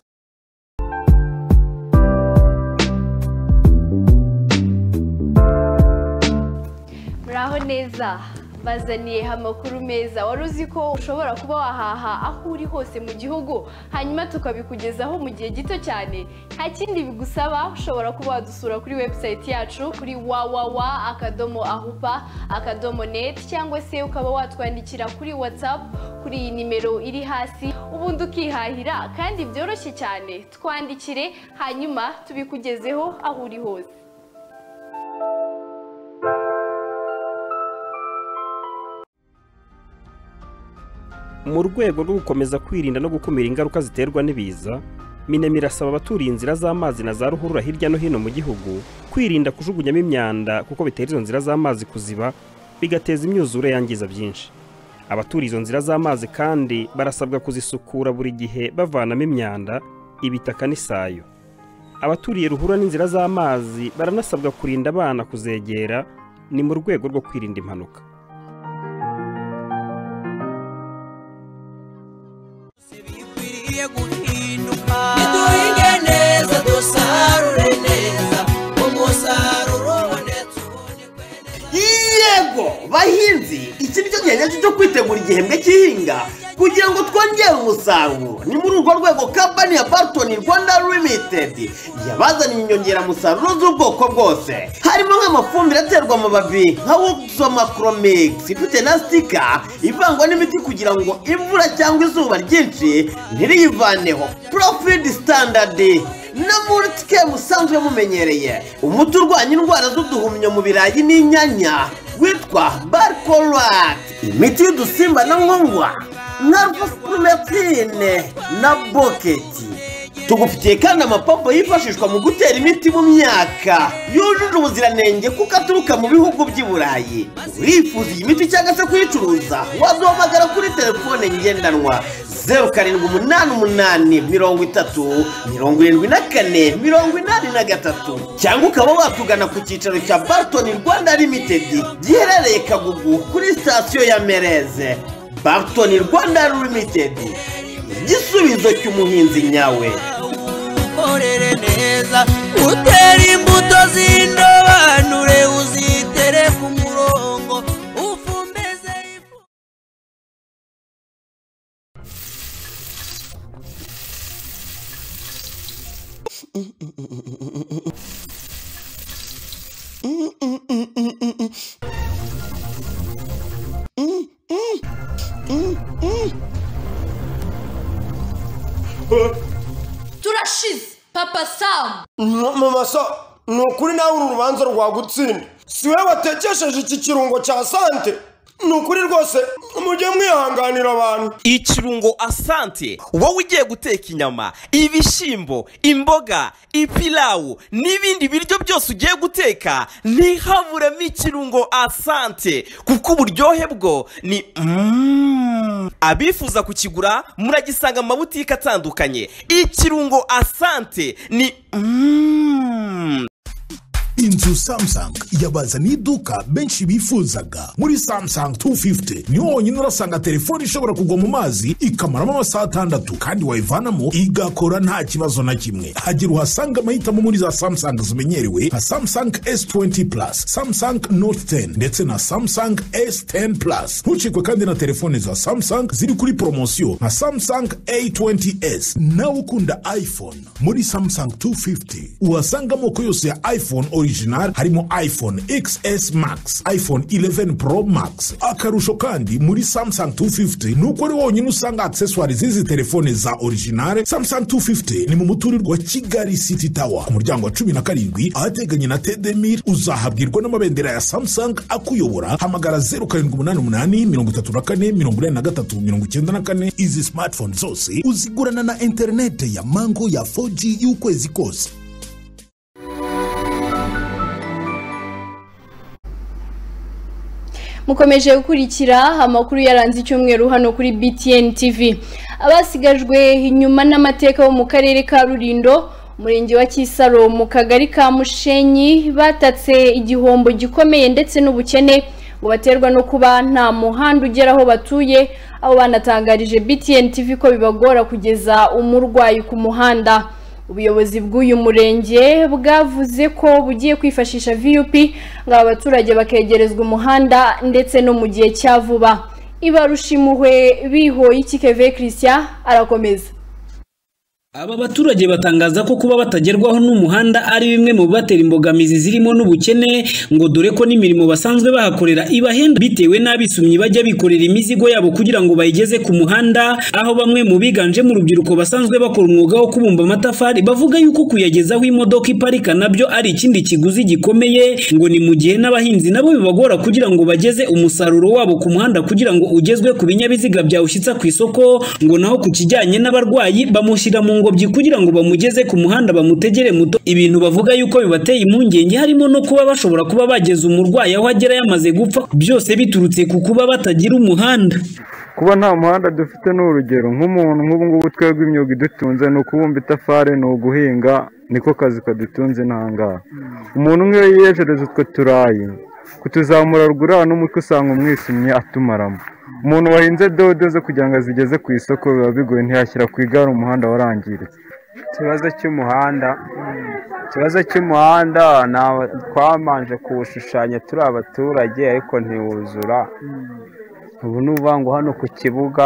Muraho neza bazaniye amakuru meza. Wari uzi ko ushobora kuba wahaha aho uri hose mu gihugu hanyuma tukabikugezaho mu gihe gito cyane? Nta kindi bigusaba, ushobora kuba wadusura kuri website yacu kuri www akadomo ahupa akadomo net cyangwa se ukaba watwandikira kuri WhatsApp kuri iyi nimero iri hasi ubundi ukihahira kandi byoroshye cyane. Twandikire hanyuma tubikugezeho aho uri hose. Mu rwego rwo gukomeza kwirinda no gukumira ingaruka ziterwa n'ibiza, Minemi irasaba abaturiye inzira z'amazi na za ruhurura hirya no hino mu gihugu kwirinda kujugunyamo imyanda kuko bitera izo nzira z'amazi kuziba bigateza imyuzure yangiza byinshi. Abaturiye izo nzira z'amazi kandi barasabwa kuzisukura buri gihe bavanamo imyanda, ibitaka n'isayo. Abaturiye ruhurura n'inzira z'amazi baranasabwa kurinda abana kuzegera, ni mu rwego rwo kwirinda impanuka. Duhinge neza dusarure neza umusaruro ubonetse ubonekwe neza. Yego bahinzi, iki nicyo gihe nyacyo cyo kwitegura igihembwe cy'ihinga kugira ngo twongere umusaruro. Ni muri urwo rwego kampani ya Barton Rwanda Limited yabazaniye inyongeramusaruro z'ubwoko bwose, harimo nk'amafumbire aterwa amababi nka Woxomacromix ifite na stika ivangwa n'imiti kugira ngo imvura cyangwa izuba ryinshi ntiriyivaneho, Profit Standard na Multike musanzwe mumenyereye, umuti urwanya indwara z'uduhumyo mu birayi n'inyanya witwa Barcolac, imiti y'udusimba na nkongwa Narvosprometine na Boketi. Tugufitiye kandi amapompo yifashishwa mu gutera imiti mu myaka yujuje ubuziranenge kuko aturuka mu bihugu by'i Burayi. Urifuza iyi miti cyangwa se kuyicuruza, waduhamagara kuri telefone ngendanwa zeru karindwi umunani umunani mirongo itatu mirongo irindwi na kane mirongo inani na gatatu, cyangwa ukaba watugana ku cyicaro cya Barton Rwanda Limited giherereye Kagugu kuri sitasiyo ya Mereze. Barton Rwanda Limited, igisubizo cy'umuhinzi nyawe. ukorere neza, utere imbuto z'indobanure, uzitere ku murongo, ufumbeze ifu. Turashize Papa Sam. Mama so, nukuri nawe uru rubanza rwagutsinda. Si wewe watekesheje iki kirungo cya sante. Nukuri rwose mujye mwihanganira abantu. Ikirungo asante wowe ugiye guteka inyama, ibishimbo, imboga, ipilawu n'ibindi biryo byose ugiye guteka, ntihaburemo ikirungo asante kuko uburyohe bwo ni mm. Abifuza kukigura muragisanga mu mabutike atandukanye. Ikirungo asante ni mm. Inzu Samsung yabazaniye iduka benshi bifuzaga. Muri Samsung two fifty niho honyine urasanga telefone ishobora kugwa mu mazi ikamaramo amasaha atandatu kandi wayivanamo igakora nta kibazo na kimwe. Hagira uhasanga amahitamo muri za Samsung zimenyerewe nka Samsung S twenty plus, Samsung Note ten ndetse na Samsung S ten plus. Ntucikwe kandi na telefone za Samsung ziri kuri promosiyo nka Samsung A twenty S. Nawe ukunda iPhone, muri Samsung two fifty uhasanga amoko yose ya iPhone original, harimo iPhone X S Max, iPhone eleven Pro Max. Akarusho kandi muri Samsung two fifty nuko ari wonyine usanga accessoires zizi telefone za original. Samsung two fifty ni mu muturirwa Kigali City Tower ku muryango wa cumi na karindwi ahateganye na Tedemir. Uzahabwirwa n'amabendera ya Samsung akuyobora. Hamagara zero karindwi umunani umunani mirongo itatu na kane mirongo ine na gatatu mirongo icyenda na kane. Izi smartphone zose uzigurana na internet ya Mango ya four G y'ukwezi kose. Mukomeje gukurikira amakuru yaranze icyumweru hano kuri B T N T V. Abasigajwe inyuma n'amateka bo mu karere ka Rulindo, umurenge wa Kisaro mu kagari ka Mushenyi batatse igihombo gikomeye ndetse n'ubukene ngo baterwa no kuba nta muhanda ugera aho batuye. Abo banatangarije B T N T V ko bibagora kugeza umurwayi ku muhanda. Ubuyobozi bw'uyu murenge bwavuze ko bugiye kwifashisha V U P ngo abaturage bakegerezwa umuhanda ndetse no mu gihe cya vuba. Ibarushimuhwe bihoye ikikeve Christian arakomeza. Aba baturage batangaza ko kuba batagerwaho n'umuhanda ari bimwe mu batera imbogamizi zirimo n'ubukene, ngo dore ko n'imirimo basanzwe bahakorera ibahenda bitewe n'abisumyi bajya bikorera imizigo yabo kugira ngo bayigeze ku muhanda. Aho bamwe mu biganje mu rubyiruko basanzwe bakora umwuga wo kubumba amatafari bavuga yuko kuyagezaho imodoka iparika nabyo ari ikindi kiguzi gikomeye, ngo ni mu gihe n'abahinzi nabo bibagora kugira ngo bageze umusaruro wabo ku muhanda kugira ngo ugezwe ku binyabiziga byawushyitsa ku isoko. Ngo naho ku kijyanye n'abarwayi bamushyira mu ngobyi kugira ngo bamugeze ku muhanda bamutegere muto. Ibintu bavuga yuko bibateye impungenge harimo no kuba bashobora kuba bageze umurwayi aho agera yamaze gupfa, byose biturutse ku kuba batagira umuhanda. Kuba nta muhanda dufite n'urugero nk'umuntu nk'ubu ngubu twebwe imyuga idutunze ni ukubumba itafari, ni uguhinga, niko kazi kadutunze ntangaha. Umuntu nk'iyo yiyejereza utwo turayi kutuzamura rugura n'umutwe usanga umwisumye atumaramo. Umuntu wahinze dodo zo kugira ngo azigeze ku isoko biba bigoye, ntiyashyira ku igare umuhanda warangiritse. Ikibazo cy'umuhanda ikibazo cy'umuhanda twamanje kuwushushanya turi abaturage ariko ntiwuzura. Ubu ni uvuga ngo hano ku kibuga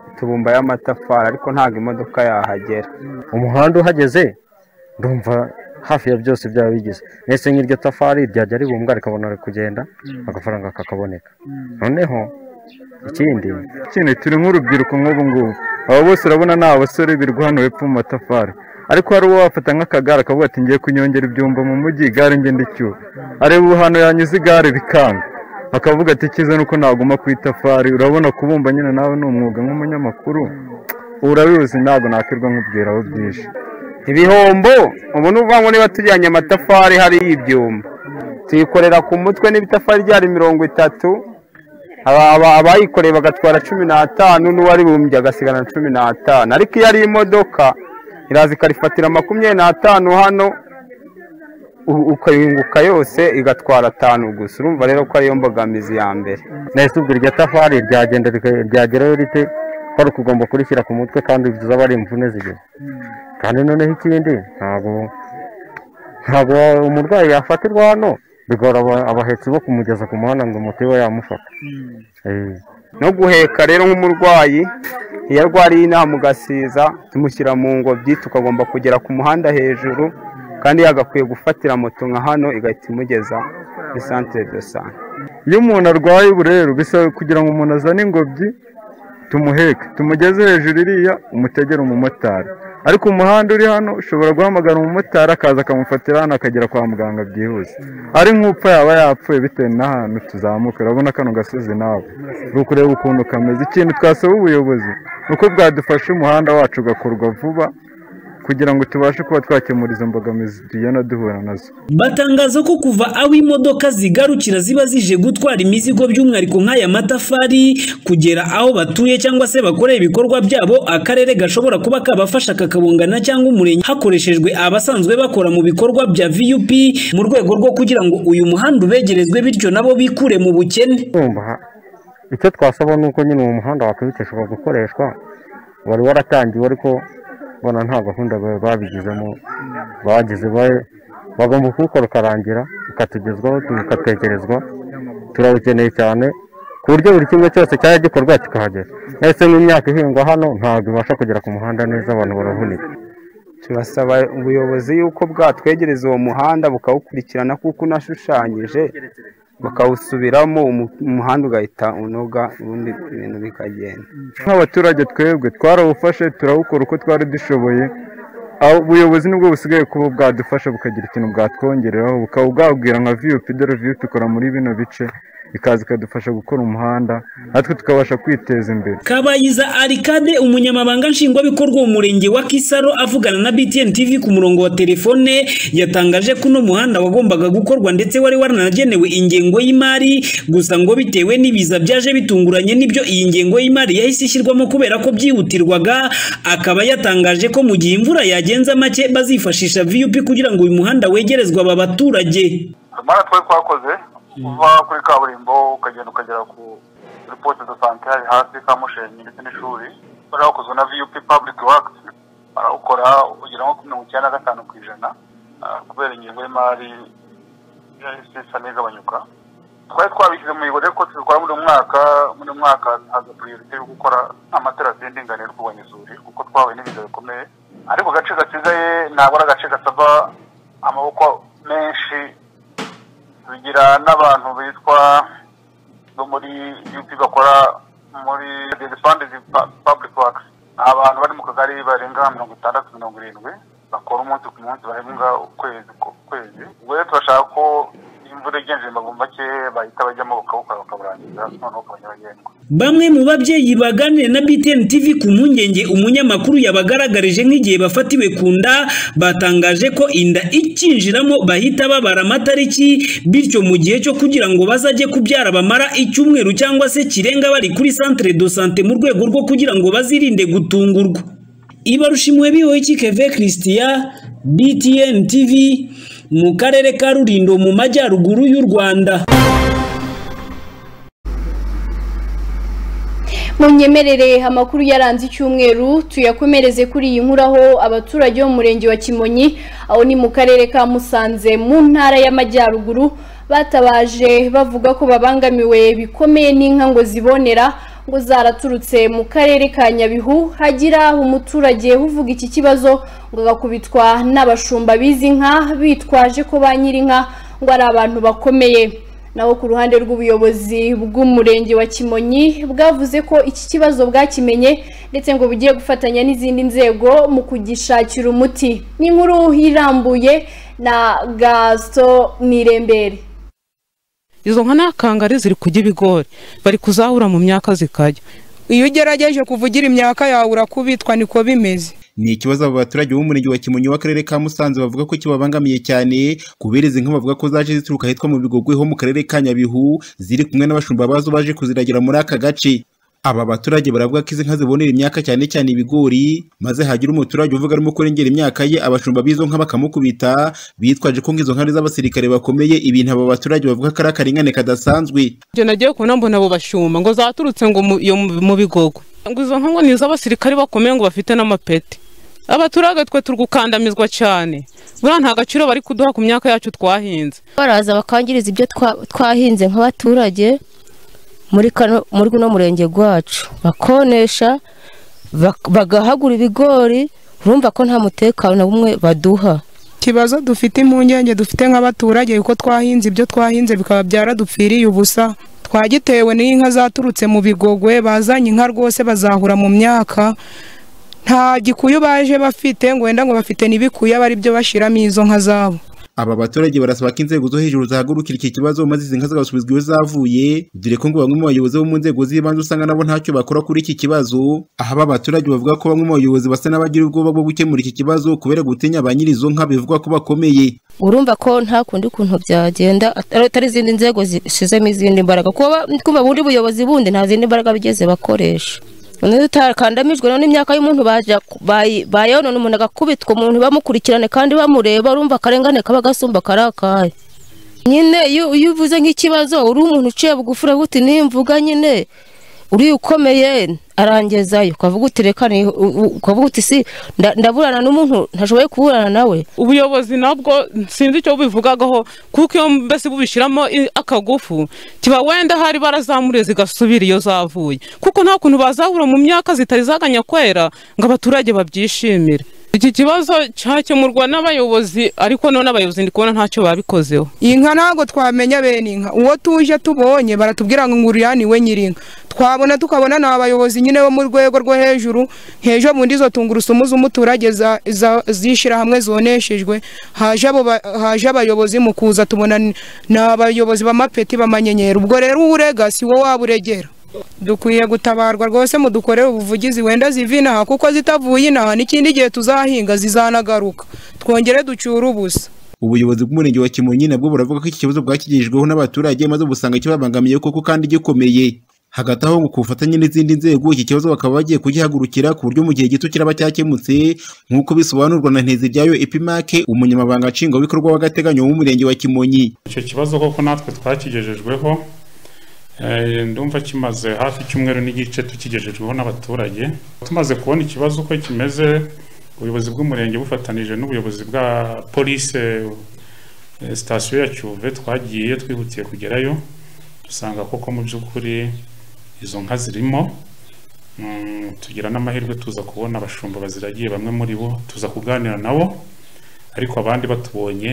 tubumba y'amatafari ariko ntabwo imodoka yahagera. Umuhanda uhageze ndumva hafi ya byose byaba bigize. Nese nk'iryo tafari ryajya ribumbwa rikabona kugenda agafaranga kakaboneka. Noneho ikindi ikindi turi nk'urubyiruko nk'ubu ngubu abo bose urabona ni abasore birirwa hano hepfo mu matafari, ariko hari uwo wafata nk'akagare akavuga ati ngiye kunyongera ibyumba mu mujyi igare ngende icyuho, areba ubu hano yanyuze igare bikanga akavuga ati kize nuko naguma ku itafari. Urabona kubumba nyine nawe ni umwuga nk'umunyamakuru urabizi, ntabwo nakirwa nkubwira aho byinshi. Ibihombo ubu nuvuga ngo niba tujyanye amatafari hari ibyumba tuyikorera ku mutwe n'ibitafari ryari mirongo itatu, abayikoreye bagatwara cumi n'atanu n'uwari bumbye agasigana cumi n'atanu, ariko iyo ari imodoka iraza ikarifatira makumyabiri n'atanu hano ukayunguka yose igatwara atanu gusa. Urumva rero ko ariyo mbogamizi ya mbere. Nese ubwo iryo tafari ryagenda ryagerayo rite ko kugomba kurishyira ku mutwe kandi bizaba ari imvune zigeze. Kandi noneho ikindi ntabwo ntabwo umurwayi yafatirwa hano bigora abahetsi bo kumugeza ku muhanda ngo umuti we yamufata. No guheka rero nk'umurwayi iyo arwariye inaha mu Gasiza tumushyira mu ngobyi tukagomba kugera ku muhanda hejuru, kandi yagakwiye gufatira moto nka hano igahita imugeza muri centre de santé. Iyo umuntu arwaye ubu rero bisaba kugira ngo umuntu azane ingobyi tumuheke tumugeze hejuru iriya umutegera umumotari, ariko umuhanda uri hano ushobora guhamagara umumotari akaza akamufatira hano akagera kwa muganga byihuse. Ari nk'upfa yaba yapfuye bitewe n'ahantu tuzamuka. Urabona kano gasozi nawe uri kureba ukuntu kameze. Ikintu twasaba ubuyobozi nuko bwadufasha umuhanda wacu ugakorwa vuba kugira ngo tubashe kuba twakemura izo mbogamizi tugenda duhura nazo. Batangaza ko kuva aho imodoka zigarukira ziba zije gutwara imizigo by'umwihariko nk'aya matafari kugera aho batuye cyangwa se bakorera ibikorwa byabo, akarere gashobora kuba kabafasha kakabungana cyangwa umurenge hakoreshejwe abasanzwe bakora mu bikorwa bya V U P mu rwego rwo kugira ngo uyu muhanda ubegerezwe bityo nabo bikure mu bukene. Icyo twasaba nuko nyine uwo muhanda wakabiteshwa gukoreshwa wari waratangiwe, ariko bona nta gahunda babigizemo bagize bagomba kuwukora ukarangira ukatugezwaho tukatekerezwa. Turawukeneye cyane ku buryo buri kimwe cyose cyajya gikorwa kikahagera. Ese n'imyaka ihingwa hano ntabwo ibasha kugera ku muhanda neza, abantu baravunika. Turasaba ubuyobozi yuko bwatwegereza uwo muhanda bukawukurikirana kuko unashushanyije bakawusubiramo umuhanda ugahita unoga ubundi ibintu bikagenda. Nk'abaturage twebwe twarawufashe turawukora uko twari dushoboye, ubuyobozi nibwo busigaye kuba bwadufasha bukagira ikintu bwatwongereraho bukaba bwabwira nka V U P dore V U P ikora muri bino bice ikaza ikadufasha gukora umuhanda natwe tukabasha kwiteza imbere. Kabayiza Arikade umunyamabanga nshingwabikorwa mu murenge wa Kisaro avugana na B T N T V ku murongo wa telefone yatangaje ko no muhanda wagombaga gukorwa ndetse wari waranagenewe ingengo y'imari, gusa ngo bitewe n'ibiza byaje bitunguranye nibyo iyi ngengo y'imari yahise ishyirwamo kubera ko byihutirwaga. Akaba yatangaje ko mu gihe imvura yagenza make bazifashisha V U P kugira ngo uyu muhanda wegerezwe aba baturage. Amara twe twakoze kuva kuri kaburimbo ukagenda ukagera ku poste de santé hari hasi ka Mushenyi ndetse n'ishuri, barakozwe na V U P Public Works, barawukora ugira nko mirongo icyenda na gatanu ku ijana kubera ingengo y'imari yahise isa n'igabanyuka. Twari twabishyize mu mihigo ko tubikora muri mwaka muri mwaka haza priorite yo gukora amaterasi y'indinganire kurwanya isuri kuko twahuye n'ibiza bikomeye, ariko agace gasigaye ntabwo ari agace gasaba amaboko menshi. Tugira n'abantu bitwa bo muri U P bakora muri Defended Public Works, abantu bari mu kagari barenga mirongo itandatu mirongo irindwi bakora umunsi ku munsi bahembwa ukwezi kwezi. Ubwo rero turashaka ko imvura igenje magumba make bahita bajyamo bakawukora bakaburangiza noneho kabanyabagendwa. Bamwe mu babyeyi baganire na B T N T V ku mpungenge umunyamakuru yabagaragarije nk'igihe bafatiwe ku nda, batangaje ko inda ikinjiramo bahita babara amatariki, bityo mu gihe cyo kugira ngo bazajye kubyara bamara icyumweru cyangwa se kirenga bari kuri centre de santé mu rwego rwo kugira ngo bazirinde gutungurwa. Ibarushimwe bihoye Keve Christian, B T N T V mu karere ka Rulindo mu majyaruguru y'u Rwanda. Munyemerere amakuru yaranze icyumweru tuyakomereze kuri iyi nkuru aho abaturage bo mu murenge wa Kimonyi aho ni mu karere ka Musanze mu ntara y'amajyaruguru batabaje bavuga ko babangamiwe bikomeye n'inka ngo zibonera ngo zaraturutse mu karere ka Nyabihu hagira umuturage uvuga iki kibazo ngo agakubitwa n'abashumba bizi nka bitwaje ko ba nyirinka ngo ari abantu bakomeye. Naho ku ruhande rw'ubuyobozi bw'umurenge wa Kimonyi bwavuze ko iki kibazo bwakimenye ndetse ngo bugiye gufatanya n'izindi nzego mu kugishakira umuti. Ni inkuru irambuye na Gasto Nirembere. Izo nka nakangari ziri kujya ibigori bari kuzahura mu myaka zikajya. Iyo ugerageje kuvugira imyaka yawe urakubitwa niko bimeze. Ni ikibazo abo baturage b'umurenge wa Kimonyi w'akarere ka Musanze bavuga ko kibabangamiye cyane kubera izi nka bavuga ko zaje zituruka hitwa mu Bigogwe ho mu karere ka Nyabihu ziri kumwe n'abashumba bazo baje kuziragira muri aka gace. Aba baturage baravuga ko izi nka zibonera imyaka cyane cyane ibigori maze hagira umuturage uvuga arimo kurengera imyaka ye abashumba bizo nka bakamukubita bitwaje ko ngizo nka z'abasirikare bakomeye. Ibintu aba baturage bavuga ko ari akarengane kadasanzwe. Je nagiye kubona mbona abo bashumba ngo zaturutse ngo mu Bigogwe ngo izo nka ngo ni iz'abasirikare bakomeye ngo bafite n'amapeti. Abaturage twe turgukandamizwa cyane bura nta gaciro bari kuduha ku myaka yacu twahinze. Baraza bakangiriza ibyo twahinze nk'abaturage muri kano muri guno murenge gwacu bakonesha bagahagura ibigori urumva ko nta mutekano na bumwe baduha. Kibazo dufite impungenge dufite nk'abaturage uko twahinze ibyo twahinze bikaba byaradupfiriye ubusa. Twagitewe n'inka zaturutse mu Bigogwe bazanye inka rwose bazahura mu myaka nta gikuyu baje bafite ngo wenda ngo bafite nibikuye bari byo bashiramo izo nka zabo. Aba baturage barasaba ko inzego zo hejuru zahagurukira iki kibazo maze izi nka zigasubizwa iyo zavuye dore ko ngo bamwe mu bayobozi bo mu nzego z'ibanze usanga nabo ntacyo bakora kuri iki kibazo. Aha aba baturage bavuga ko bamwe mu bayobozi basa n'abagira ubwoba bwo gukemura iki kibazo kubera gutinya ba nyiri izo nka bivugwa ko bakomeye. Urumva ko nta kundi kuntu byagenda atari izindi nzego zishizemo izindi mbaraga kuba kumva bundi buyobozi bundi nta zindi mbaraga bigeze bakoresha. None tutakandamijwe none imyaka y'umuntu baje bayonona umuntu agakubitwa umuntu bamukurikirane kandi bamureba urumva karengane kaba gasumba karakaye. Nyine iyo uvuze nk'ikibazo uri umuntu uciye bugufura guti nimvuga nyine uri ukomeye arangezayo ukavuga uti reka ni ukavuga uti si ndaburana n'umuntu ntashoboye kuburana nawe. Ubuyobozi nabwo sinzi icyo bivugagaho kuko iyo mbese bubishiramo akagufu kiba wenda hari barazamure zigasubira iyo zavuye kuko nta kuntu bazahura mu myaka zitari zaganya kwera ngo abaturage babyishimire. Iki kibazo cyakemurwa n'abayobozi ariko none abayobozi ndi kubona ntacyo babikozeho. Inka ntago twamenya bene inka uwo tuje tubonye baratubwira ngo nguriyani we nyirinka twabona tukabona n'abayobozi nyine bo mu rwego rwo hejuru hejo bundi zo tungurusumu z'umuturage zishira hamwe zoneshejwe haje abo haje abayobozi mu kuza tubona n'abayobozi b'amapeti bamanyenyera ubwo rero urega si wo waburegera. Dukwiye gutabarwa rwose mu dukorera ubuvugizi wenda zivina kuko zitavuye inaha n'ikindi gihe tuzahinga zizanagaruka twongere ducura ubusa. Ubuyobozi bw'umurenge wa Kimonyi nabwo buravuga ko iki kibazo bwakigejejweho n'abaturage maze busanga kibabangamiye koko kandi gikomeye. Hagati aho ngo kufatanya n'izindi nzego iki kibazo bakaba bagiye kugihagurukira ku buryo mu gihe gito kiraba cyakemutse nk'uko bisobanurwa na Nteziryayo Epimake umunyamabanga nshingwabikorwa w'agateganyo w'umurenge wa Kimonyi. Icyo kibazo koko natwe twakigejejweho ndumva kimaze hafi icyumweru n'igice tukigejejweho n'abaturage. Tumaze kubona ikibazo uko kimeze ubuyobozi bw'umurenge bufatanije n'ubuyobozi bwa police station ya Cyuve twagiye twihutiye kugerayo dusanga koko mu by'ukuri izo nka zirimo tugira n'amahirwe tuza kubona abashumba baziragiye bamwe muri bo tuza kuganira nabo ariko abandi batubonye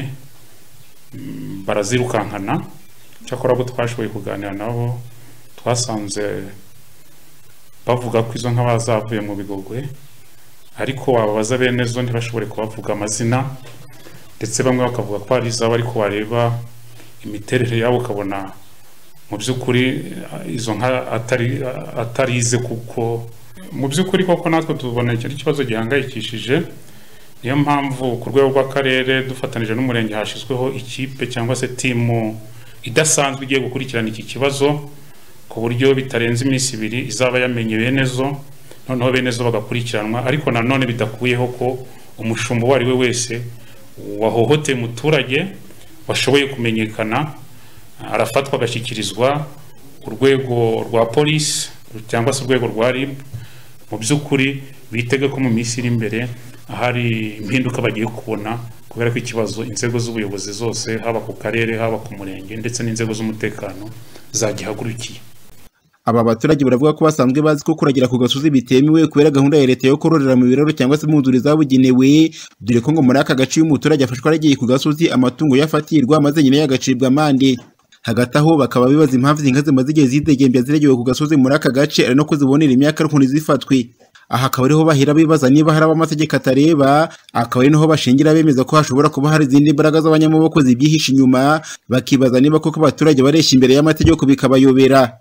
barazirukankana. Cyakora abo twashoboye kuganira nabo twasanze bavuga ko izo nka bazavuye mu Bigogwe ariko wababaza bene zo ntibashobore kubavuga amazina ndetse bamwe bakavuga ko ari izabo ariko wareba imiterere yabo ukabona mu by'ukuri izo nka atari atarize kuko mu by'ukuri koko natwe tubona icyo kibazo gihangayikishije. Niyo mpamvu ku rwego rw'akarere dufatanije n'umurenge hashyizweho ikipe cyangwa se timu idasanzwe igiye gukurikirana iki kibazo ku buryo bitarenze iminsi ibiri izaba yamenye bene zo noneho bene zo bagakurikiranwa ariko nanone bidakuyeho ko umushumba uwo ari we wese wahohoteye umuturage washoboye kumenyekana arafatwa agashyikirizwa urwego rwa polisi cyangwa se urwego rwa R I B. Mu by'ukuri bitege ko mu minsi iri imbere ahari impinduka bagiye kubona kubera ko ikibazo inzego z'ubuyobozi zose haba ku karere haba ku murenge ndetse n'inzego z'umutekano zagihagurukiye. Aba baturage baravuga ko basanzwe bazi ko kuragira ku gasozi bitemewe kubera gahunda ya leta yo kororera mu biraro cyangwa se mu nzuri zabugenewe, dore ko ngo muri aka gace umuturage afashwa aragiye ku gasozi amatungo yafatirwa maze nyine yagacibwa amande. Hagati aho bakaba bibaza impamvu inka zimaze igihe zidegembya ziregewe ku gasozi muri aka gace ari no kuzibonera imyaka ariko ntizifatwe. Aha akaba ariho bahera bibaza niba hari amategeko atareba, akaba ari naho bashingira bemeza ko hashobora kuba hari izindi mbaraga z'abanyamaboko zibyihishe inyuma, bakibaza niba koko abaturage bareshya imbere y'amategeko bikabayobera.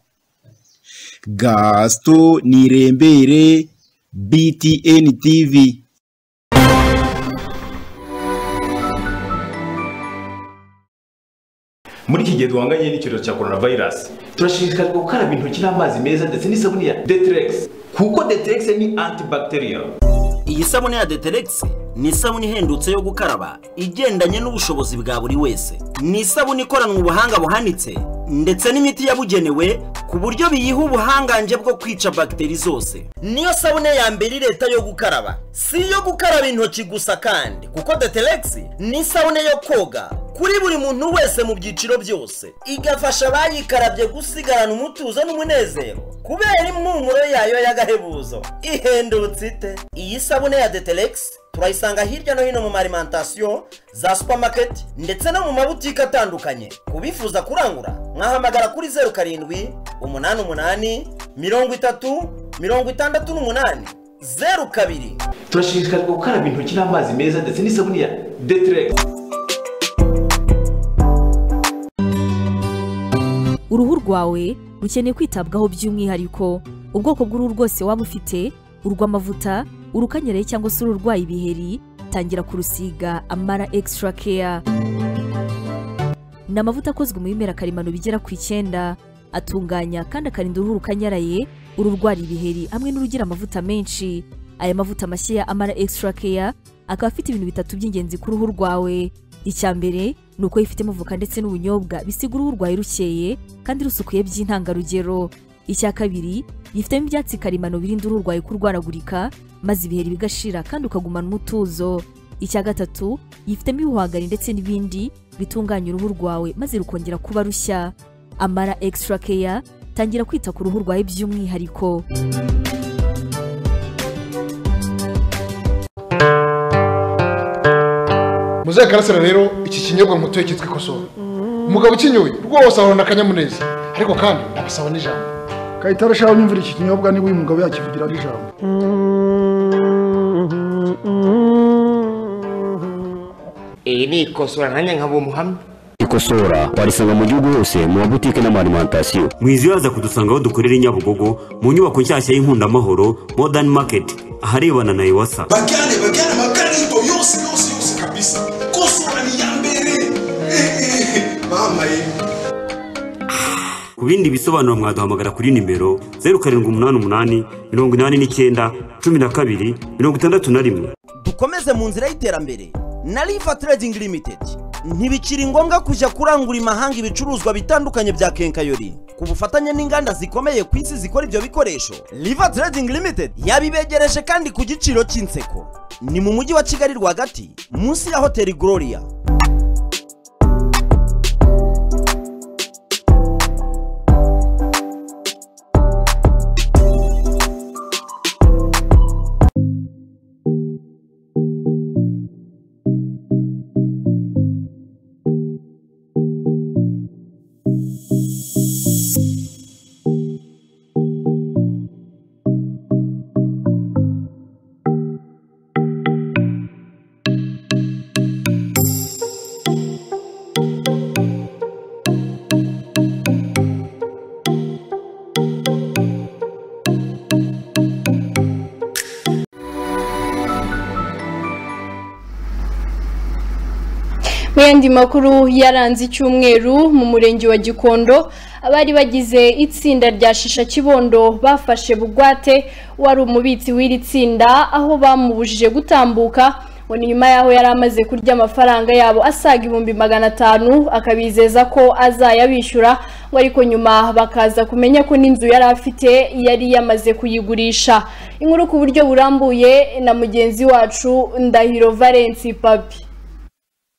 Gaston Nirembere, B T N T V. Muri iki gihe duhanganye n'icyorezo cya coronavirus, turashishikarizwa gukaraba intoki n'amazi meza ndetse n'isabune ya Dettrex, kuko Dettrex ni antibacterial. Iyi sabune ya Dettrex ni isabune ihendutse yo gukaraba igendanye n'ubushobozi bwa buri wese. Ni isabune ikoranwe ubuhanga buhanitse ndetse n'imiti yabugenewe ku buryo biyiha ubuhanganje bwo kwica bakteri zose. Niyo sabune ya mbere leta yo gukaraba, si yo gukaraba intoki gusa kandi, kuko Dettrex ni isabune yo koga kuri buri muntu wese mu byiciro byose, igafasha abayikarabye gusigarana umutuzo n'umunezero kubera impumuro yayo y'agahebuzo. Ihendutse ite? Iyi sabune ya Dettrex turayisanga hirya no hino mu alimentation za supermarket ndetse no mu mabutike atandukanye. Kubifuza kurangura mwahamagara kuri zero karindwi umunani umunani mirongo itatu mirongo itandatu n'umunani zero kabiri. Turashishikarizwa gukaraba intoki n'amazi meza ndetse n'isabune ya Dettrex. Uruhu rwawe rukeneye kwitabwaho by'umwihariko. Ubwoko bw'uruhu rwose waba ufite, urw'amavuta, urukanyereye cyangwa se ururwaye ibiheri, tangira kurusiga Amara Extra Care. Ni amavuta akozwe mu bimera karemano bigera ku icyenda, atunganya kandi akarinda uruhu rukanyaraye, ururwara ibiheri hamwe n'urugira amavuta menshi. Aya mavuta mashya ya Amara Extra Care akaba afite ibintu bitatu by'ingenzi ku ruhu rwawe. Icya mbere ni uko yifitemo voka ndetse n'ubunyobwa bisiga uruhu rwawe rukeye kandi rusukuye by'intangarugero. Icya kabiri yifitemo ibyatsi karemano birinda uruhu rwawe kurwaragurika maze ibiheri bigashira kandi ukagumana umutuzo. Icya gatatu yifitemo ibihwagari ndetse n'ibindi bitunganya uruhu rwawe maze rukongera kuba rushya. Amara Extra Care, tangira kwita ku ruhu rwawe by'umwihariko. Muze Karasira rero iki kinyobwa mutoye kitwa Ikosora. Umugabo ukinyoye rwose ahorana akanyamuneza, ariko kandi abasaba n'ijambo. Kayitare shaho nyumvira iki kinyobwa niba uyu mugabo yakivugira ari ijambo. Iyi ni Ikosora nanjye nkaba umuhamya. Ikosora warisanga mu gihugu hose mu mabutike n'amalimentation. Mwizi yaza kudusanga aho dukorera i Nyabugogo mu nyubako nshyashya y'Inkundamahoro Modern Market aharebana na Iwasa. Bagane bagane makarito yose yose yose kabisa. Ikosora ni ya mbere. Mama ye. Ku bindi bisobanuro mwaduhamagara kuri nimero zero karindwi umunani umunani mirongo inani n'icyenda cumi na kabiri mirongo itandatu na rimwe. Dukomeze mu nzira y'iterambere na River Trading Limited. Ntibikiri ngombwa kujya kurangura imahanga ibicuruzwa bitandukanye bya kenkayori. Ku bufatanye n'inganda zikomeye ku isi zikora ibyo bikoresho, River Trading Limited yabibegereje kandi ku giciro cy'inseko. Ni mu mujyi wa Kigali rwagati munsi ya Hotel Gloria. Mu yandi makuru yaranze icyumweru mu murenge wa Gikondo, abari bagize itsinda rya Shisha Kibondo bafashe bugwate wari umubitsi w'iri tsinda aho bamubujije gutambuka. ngo nyuma yaho yari amaze kurya amafaranga yabo asaga ibihumbi magana atanu akabizeza ko azayabishyura, ngo ariko nyuma bakaza kumenya ko n'inzu yari afite yari yamaze kuyigurisha. Inkuru ku buryo burambuye na mugenzi wacu Ndahiro Valence Papi.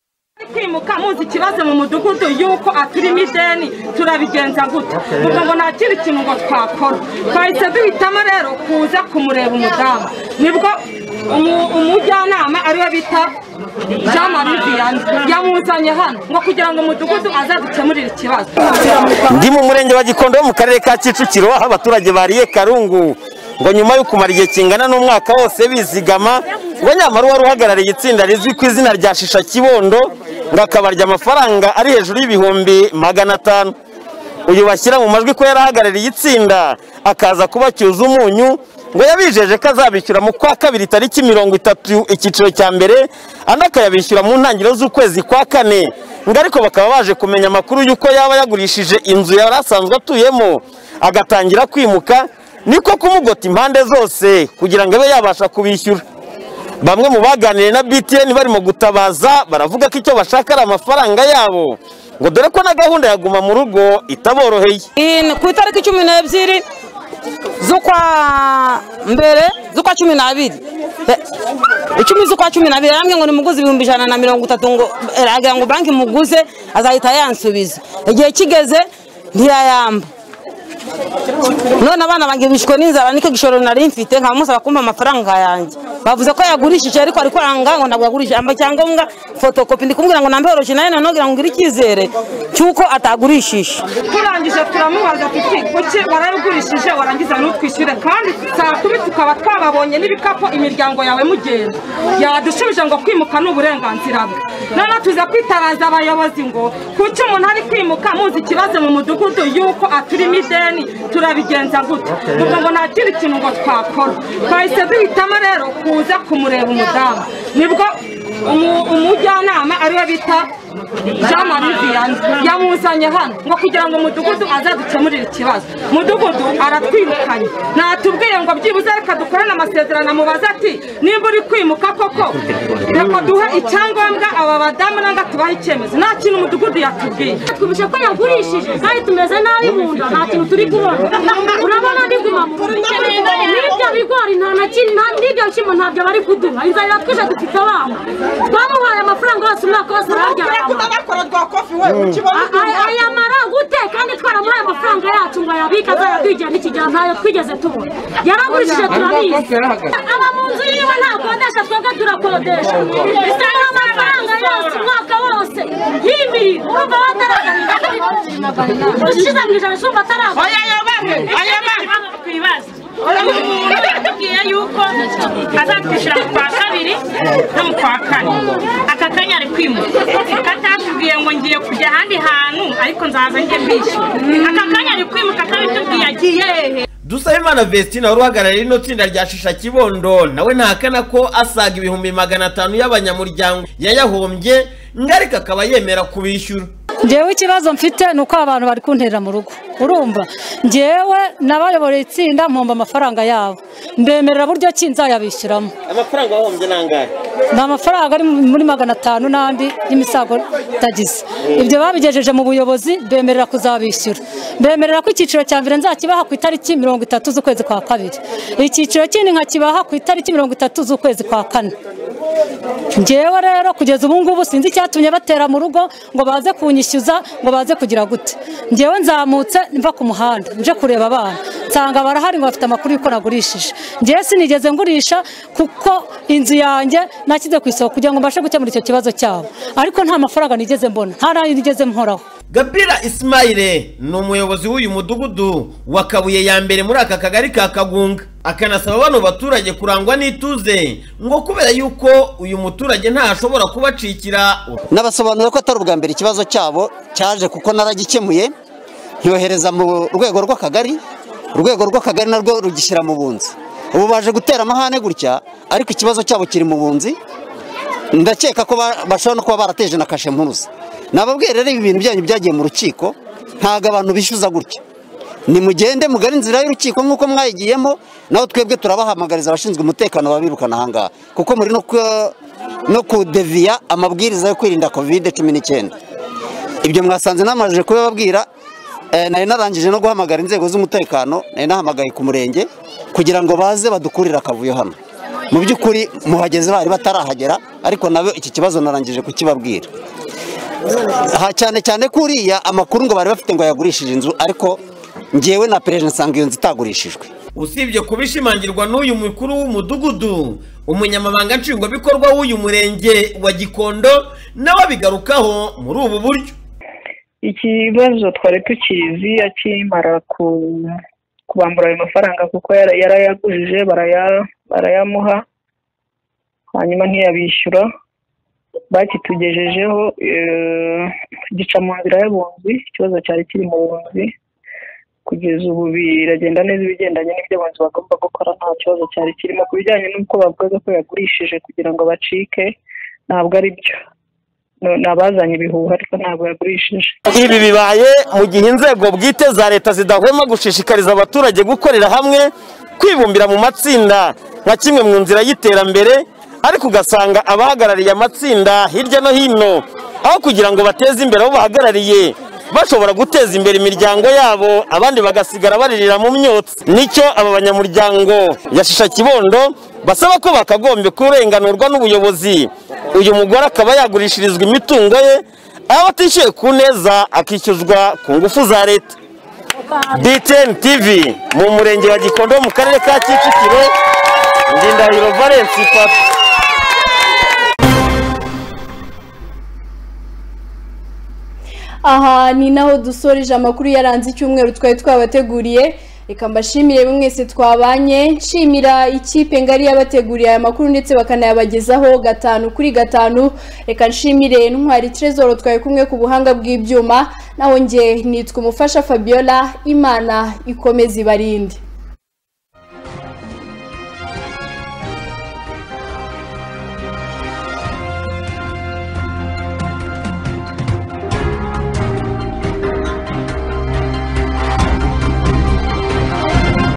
kwimuka muzi ikibazo mu mudugudu yuko aturimo ideni turabigenza gute ubwo ngo nta kindi kintu ngo twakora twahise duhitamo rero kuza kumureba umudamu nibwo umujyanama ariwe bita Jean Marie Vianney yamuzanye hano ngo kugira ngo umudugudu azadukemurire ikibazo. Ndi mu murenge wa Gikondo mu karere ka Kicukiro aho abaturage bariye karungu ngo nyuma yo kumara igihe kingana n'umwaka wose bizigama ngo nyamara wari uhagarariye itsinda rizwi ku izina rya Shisha Kibondo ngo akabarya amafaranga ari hejuru y'ibihumbi magana atanu. Uyu bashyira mu majwi ko yarahagarariye itsinda akaza kubacyuza umunyu ngo yabijeje ko azabishyura mu kwa kabiri tariki mirongo itatu icyiciro cya mbere andi akayabishyura mu ntangiriro z'ukwezi kwa kane ngo ariko bakaba baje kumenya amakuru y'uko yaba yagurishije inzu yari asanzwe atuyemo agatangira kwimuka niko kumugota impande zose kugira ngo abe yabasha kubishyura. Bamwe mu baganiriye na B T N barimo gutabaza baravuga ko icyo bashaka ari amafaranga yabo ngo dore ko na gahunda yaguma mu rugo itaboroheye. Ku itariki cumi n'ebyiri z'ukwa mbere z'ukwa cumi n'abiri icumi z'ukwa cumi n'abiri yambwiye ngo nimuguze ibihumbi ijana na mirongo itatu ngo aragira ngo banki muguze azahita yansubiza igihe kigeze ntiyayamba none abana bange bishwe n'inzara niko gishoro nari mfite nkamusaba kumpa amafaranga yanjye bavuze ko yagurishije ariko ariko aranga ngo ntabwo yagurishije amba cyangombwa photocopy ndikumbwira ngo nambe original none nogira ngo ngire ikizere cyuko atagurishije. Turangije turamubaza tuti kuki warabigurishije warangiza n'utwishyure kandi saa kumi tukaba twababonye n'ibikapo imiryango yawe mugenda yadushubije ngo kwimuka n'uburenganzira bwe none tuza kwitaraza abayobozi ngo kuki umuntu ari kwimuka muzi ikibazo mu mudugudu yuko aturimo ideni turabigenza gute ubwo ngo nta kindi kintu ngo twakora twahise duhitamo rero kuza kumureba umudamu nibwo umujyanama ariwe bita Jean Marie Vianney yamuzanye hano ngo kugira ngo umudugudu azadukemurire ikibazo. Umudugudu aratwirukanye natubwiye ngo byibuze reka dukorane amasezerano amubaza ati nimba uri kwimuka koko reka duhe icyangombwa aba badamu nanga tubahe icyemezo nta kintu umudugudu yatubwiye. Twibushe ko yagurishije kandi tumeze nabi mu nda nta kintu turi kubona urabona ndiguma mu n'ibyo bigori nta na kintu n'ibyo kimwe ntabyo bari kuduha inzara iratwishe dufite abana twamuhaye amafaranga yose umwaka wose ararya aya mara gute kandi twaramuhaye amafaranga yacu ngo ayabike azayatwigira n'ikigera ntayo twigeze tubona yaragurishije turabizi aba mu nzu yiwe ntakodesha twebwe turakodesha bisanga amafaranga yose umwaka wose y'ibiri urumva bataragarira ushize mu ijana shumba ataraga oya yabamwe aya mara twibaza tubwiye yuko azatwishyura mu kwa kabiri no mu kwa kane aka kanya ari kwimuka katatubwiye ngo ngiye kujya ahandi hantu ariko nzaza njye mbishyura aka kanya ari kwimuka kabitubwiye agiye hehe. Dusabimana Vestine wari uhagarariye ino tsinda rya Shisha Kibondo nawe ntahakana ko asaga ibihumbi magana atanu y'abanyamuryango yayahombye ngarika akaba yemera kubishyura. Njyewe ikibazo mfite nuko abantu bari kunterera mu rugo urumva njyewe nabayoboreye itsinda mpomba amafaranga yabo mbemerera buryo ki nzayabishyuramo. Amafaranga wahombye nangahe? Ni amafaranga ari muri magana atanu n'andi y'imisago tagize ibyo babigejeje mu buyobozi bemerera kuzabishyura bemerera ko icyiciro cya mbere nzakibaha ku itariki mirongo itatu z'ukwezi kwa kabiri icyiciro kindi nkakibaha ku itariki mirongo itatu z'ukwezi kwa kane. Njyewe rero kugeza ubu ngubu sinzi icyatumye batera mu rugo ngo baze kunyishyuza ngo baze kugira gute. Njyewe nzamutse mva ku muhanda nje kureba abana nsanga barahari ngo bafite amakuru y'uko nagurishije. Njyewe sinigeze ngurisha kuko inzu yanjye nakize ku isoko kugira ngo mbashe gukemura icyo kibazo cyabo ariko nta mafaranga nigeze mbona nta nayo nigeze mporaho. Gabira Ismaile ni umuyobozi w'uyu mudugudu wa Kabuye ya mbere muri aka kagari ka Kagunga akanasaba bano baturage kurangwa n'ituze ngo kubera yuko uyu muturage ntashobora kubacikira. Nabasobanura ko atari ubwa mbere ikibazo cyabo cyaje kuko naragikemuye nyohereza mu rwego rw'akagari urwego rw'akagari narwo rugishyira mu bunzi ubu baje gutera amahane gutya ariko ikibazo cyabo kiri mu bunzi ndakeka ko bashobora no kuba barateje na kashe mpuruza. Nababwiye rero ibi bintu byanyu byagiye mu rukiko ntago abantu bishyuza gutya nimugende mugari inzira y'urukiko nk'uko mwayigiyemo naho twebwe turabahamagariza abashinzwe umutekano babirukana ahangaha kuko muri no no kudeviya amabwiriza yo kwirinda covid cumi n'icyenda. Ibyo mwasanze namaje kubabwira nari narangije no guhamagara inzego z'umutekano nari nahamagaye ku murenge kugira ngo baze badukurira akavuyo hano. Mu by'ukuri muhageze bari batarahagera ariko nabo iki kibazo narangije kukibabwira. aha cyane cyane ko uriya amakuru ngo bari bafite ngo yagurishije inzu ariko ngewe na perezida nsanga iyo nzu itagurishijwe. Usibye kubishimangirwa n'uyu mukuru w'umudugudu, umunyamabanga nshingwabikorwa w'uyu murenge wa Gikondo nawe abigarukaho muri ubu buryo. Ikibazo twari tukizi akimara kubambura ayo mafaranga kuko yarayagujije barayamuha hanyuma ntiyabishyura, bakitugejejeho gica mu nzira y'abunzi, ikibazo cyari kiri mu bunzi kugeza ubu biragenda neza, ibigendanye n'ibyo abanzi bagomba gukora nta kibazo cyari kirimo. Ku bijyanye n'uko bavuga ko yagurishije kugira ngo bacike, ntabwo ari byo, nabazanye ibihuha ariko ntabwo yagurishije. Ibi bibaye mu gihe inzego bwite za leta zidahwema gushishikariza abaturage gukorera hamwe, kwibumbira mu matsinda nka kimwe mu nzira y'iterambere, ariko ugasanga abahagarariye amatsinda hirya no hino aho kugira ngo bateze imbere abo bahagarariye bashobora guteza imbere imiryango yabo, abandi bagasigara baririra mu myotsi. Nicyo aba banyamuryango ya Shisha Kibondo basaba ko bakagombye kurenganurwa n'ubuyobozi, uyu mugore akaba yagurishirizwa imitungo ye, aho atishyuye ku neza akishyuzwa ku ngufu za leta. B T N T V mu murenge wa Gikondo mu karere ka Kicukiro, Ndindahiro Valence Papa. Aha ni naho dusoreje amakuru yaranze icyumweru twari twabateguriye. Reka mbashimire mwese twabanye, nshimira ikipe ngari yabateguriye aya makuru ndetse bakanayabagezaho gatanu kuri gatanu. Reka nshimire Ntwari Trezor twari kumwe ku buhanga bw'ibyuma, naho nge nitwa umufasha Fabiola. Imana ikomeze ibarinde.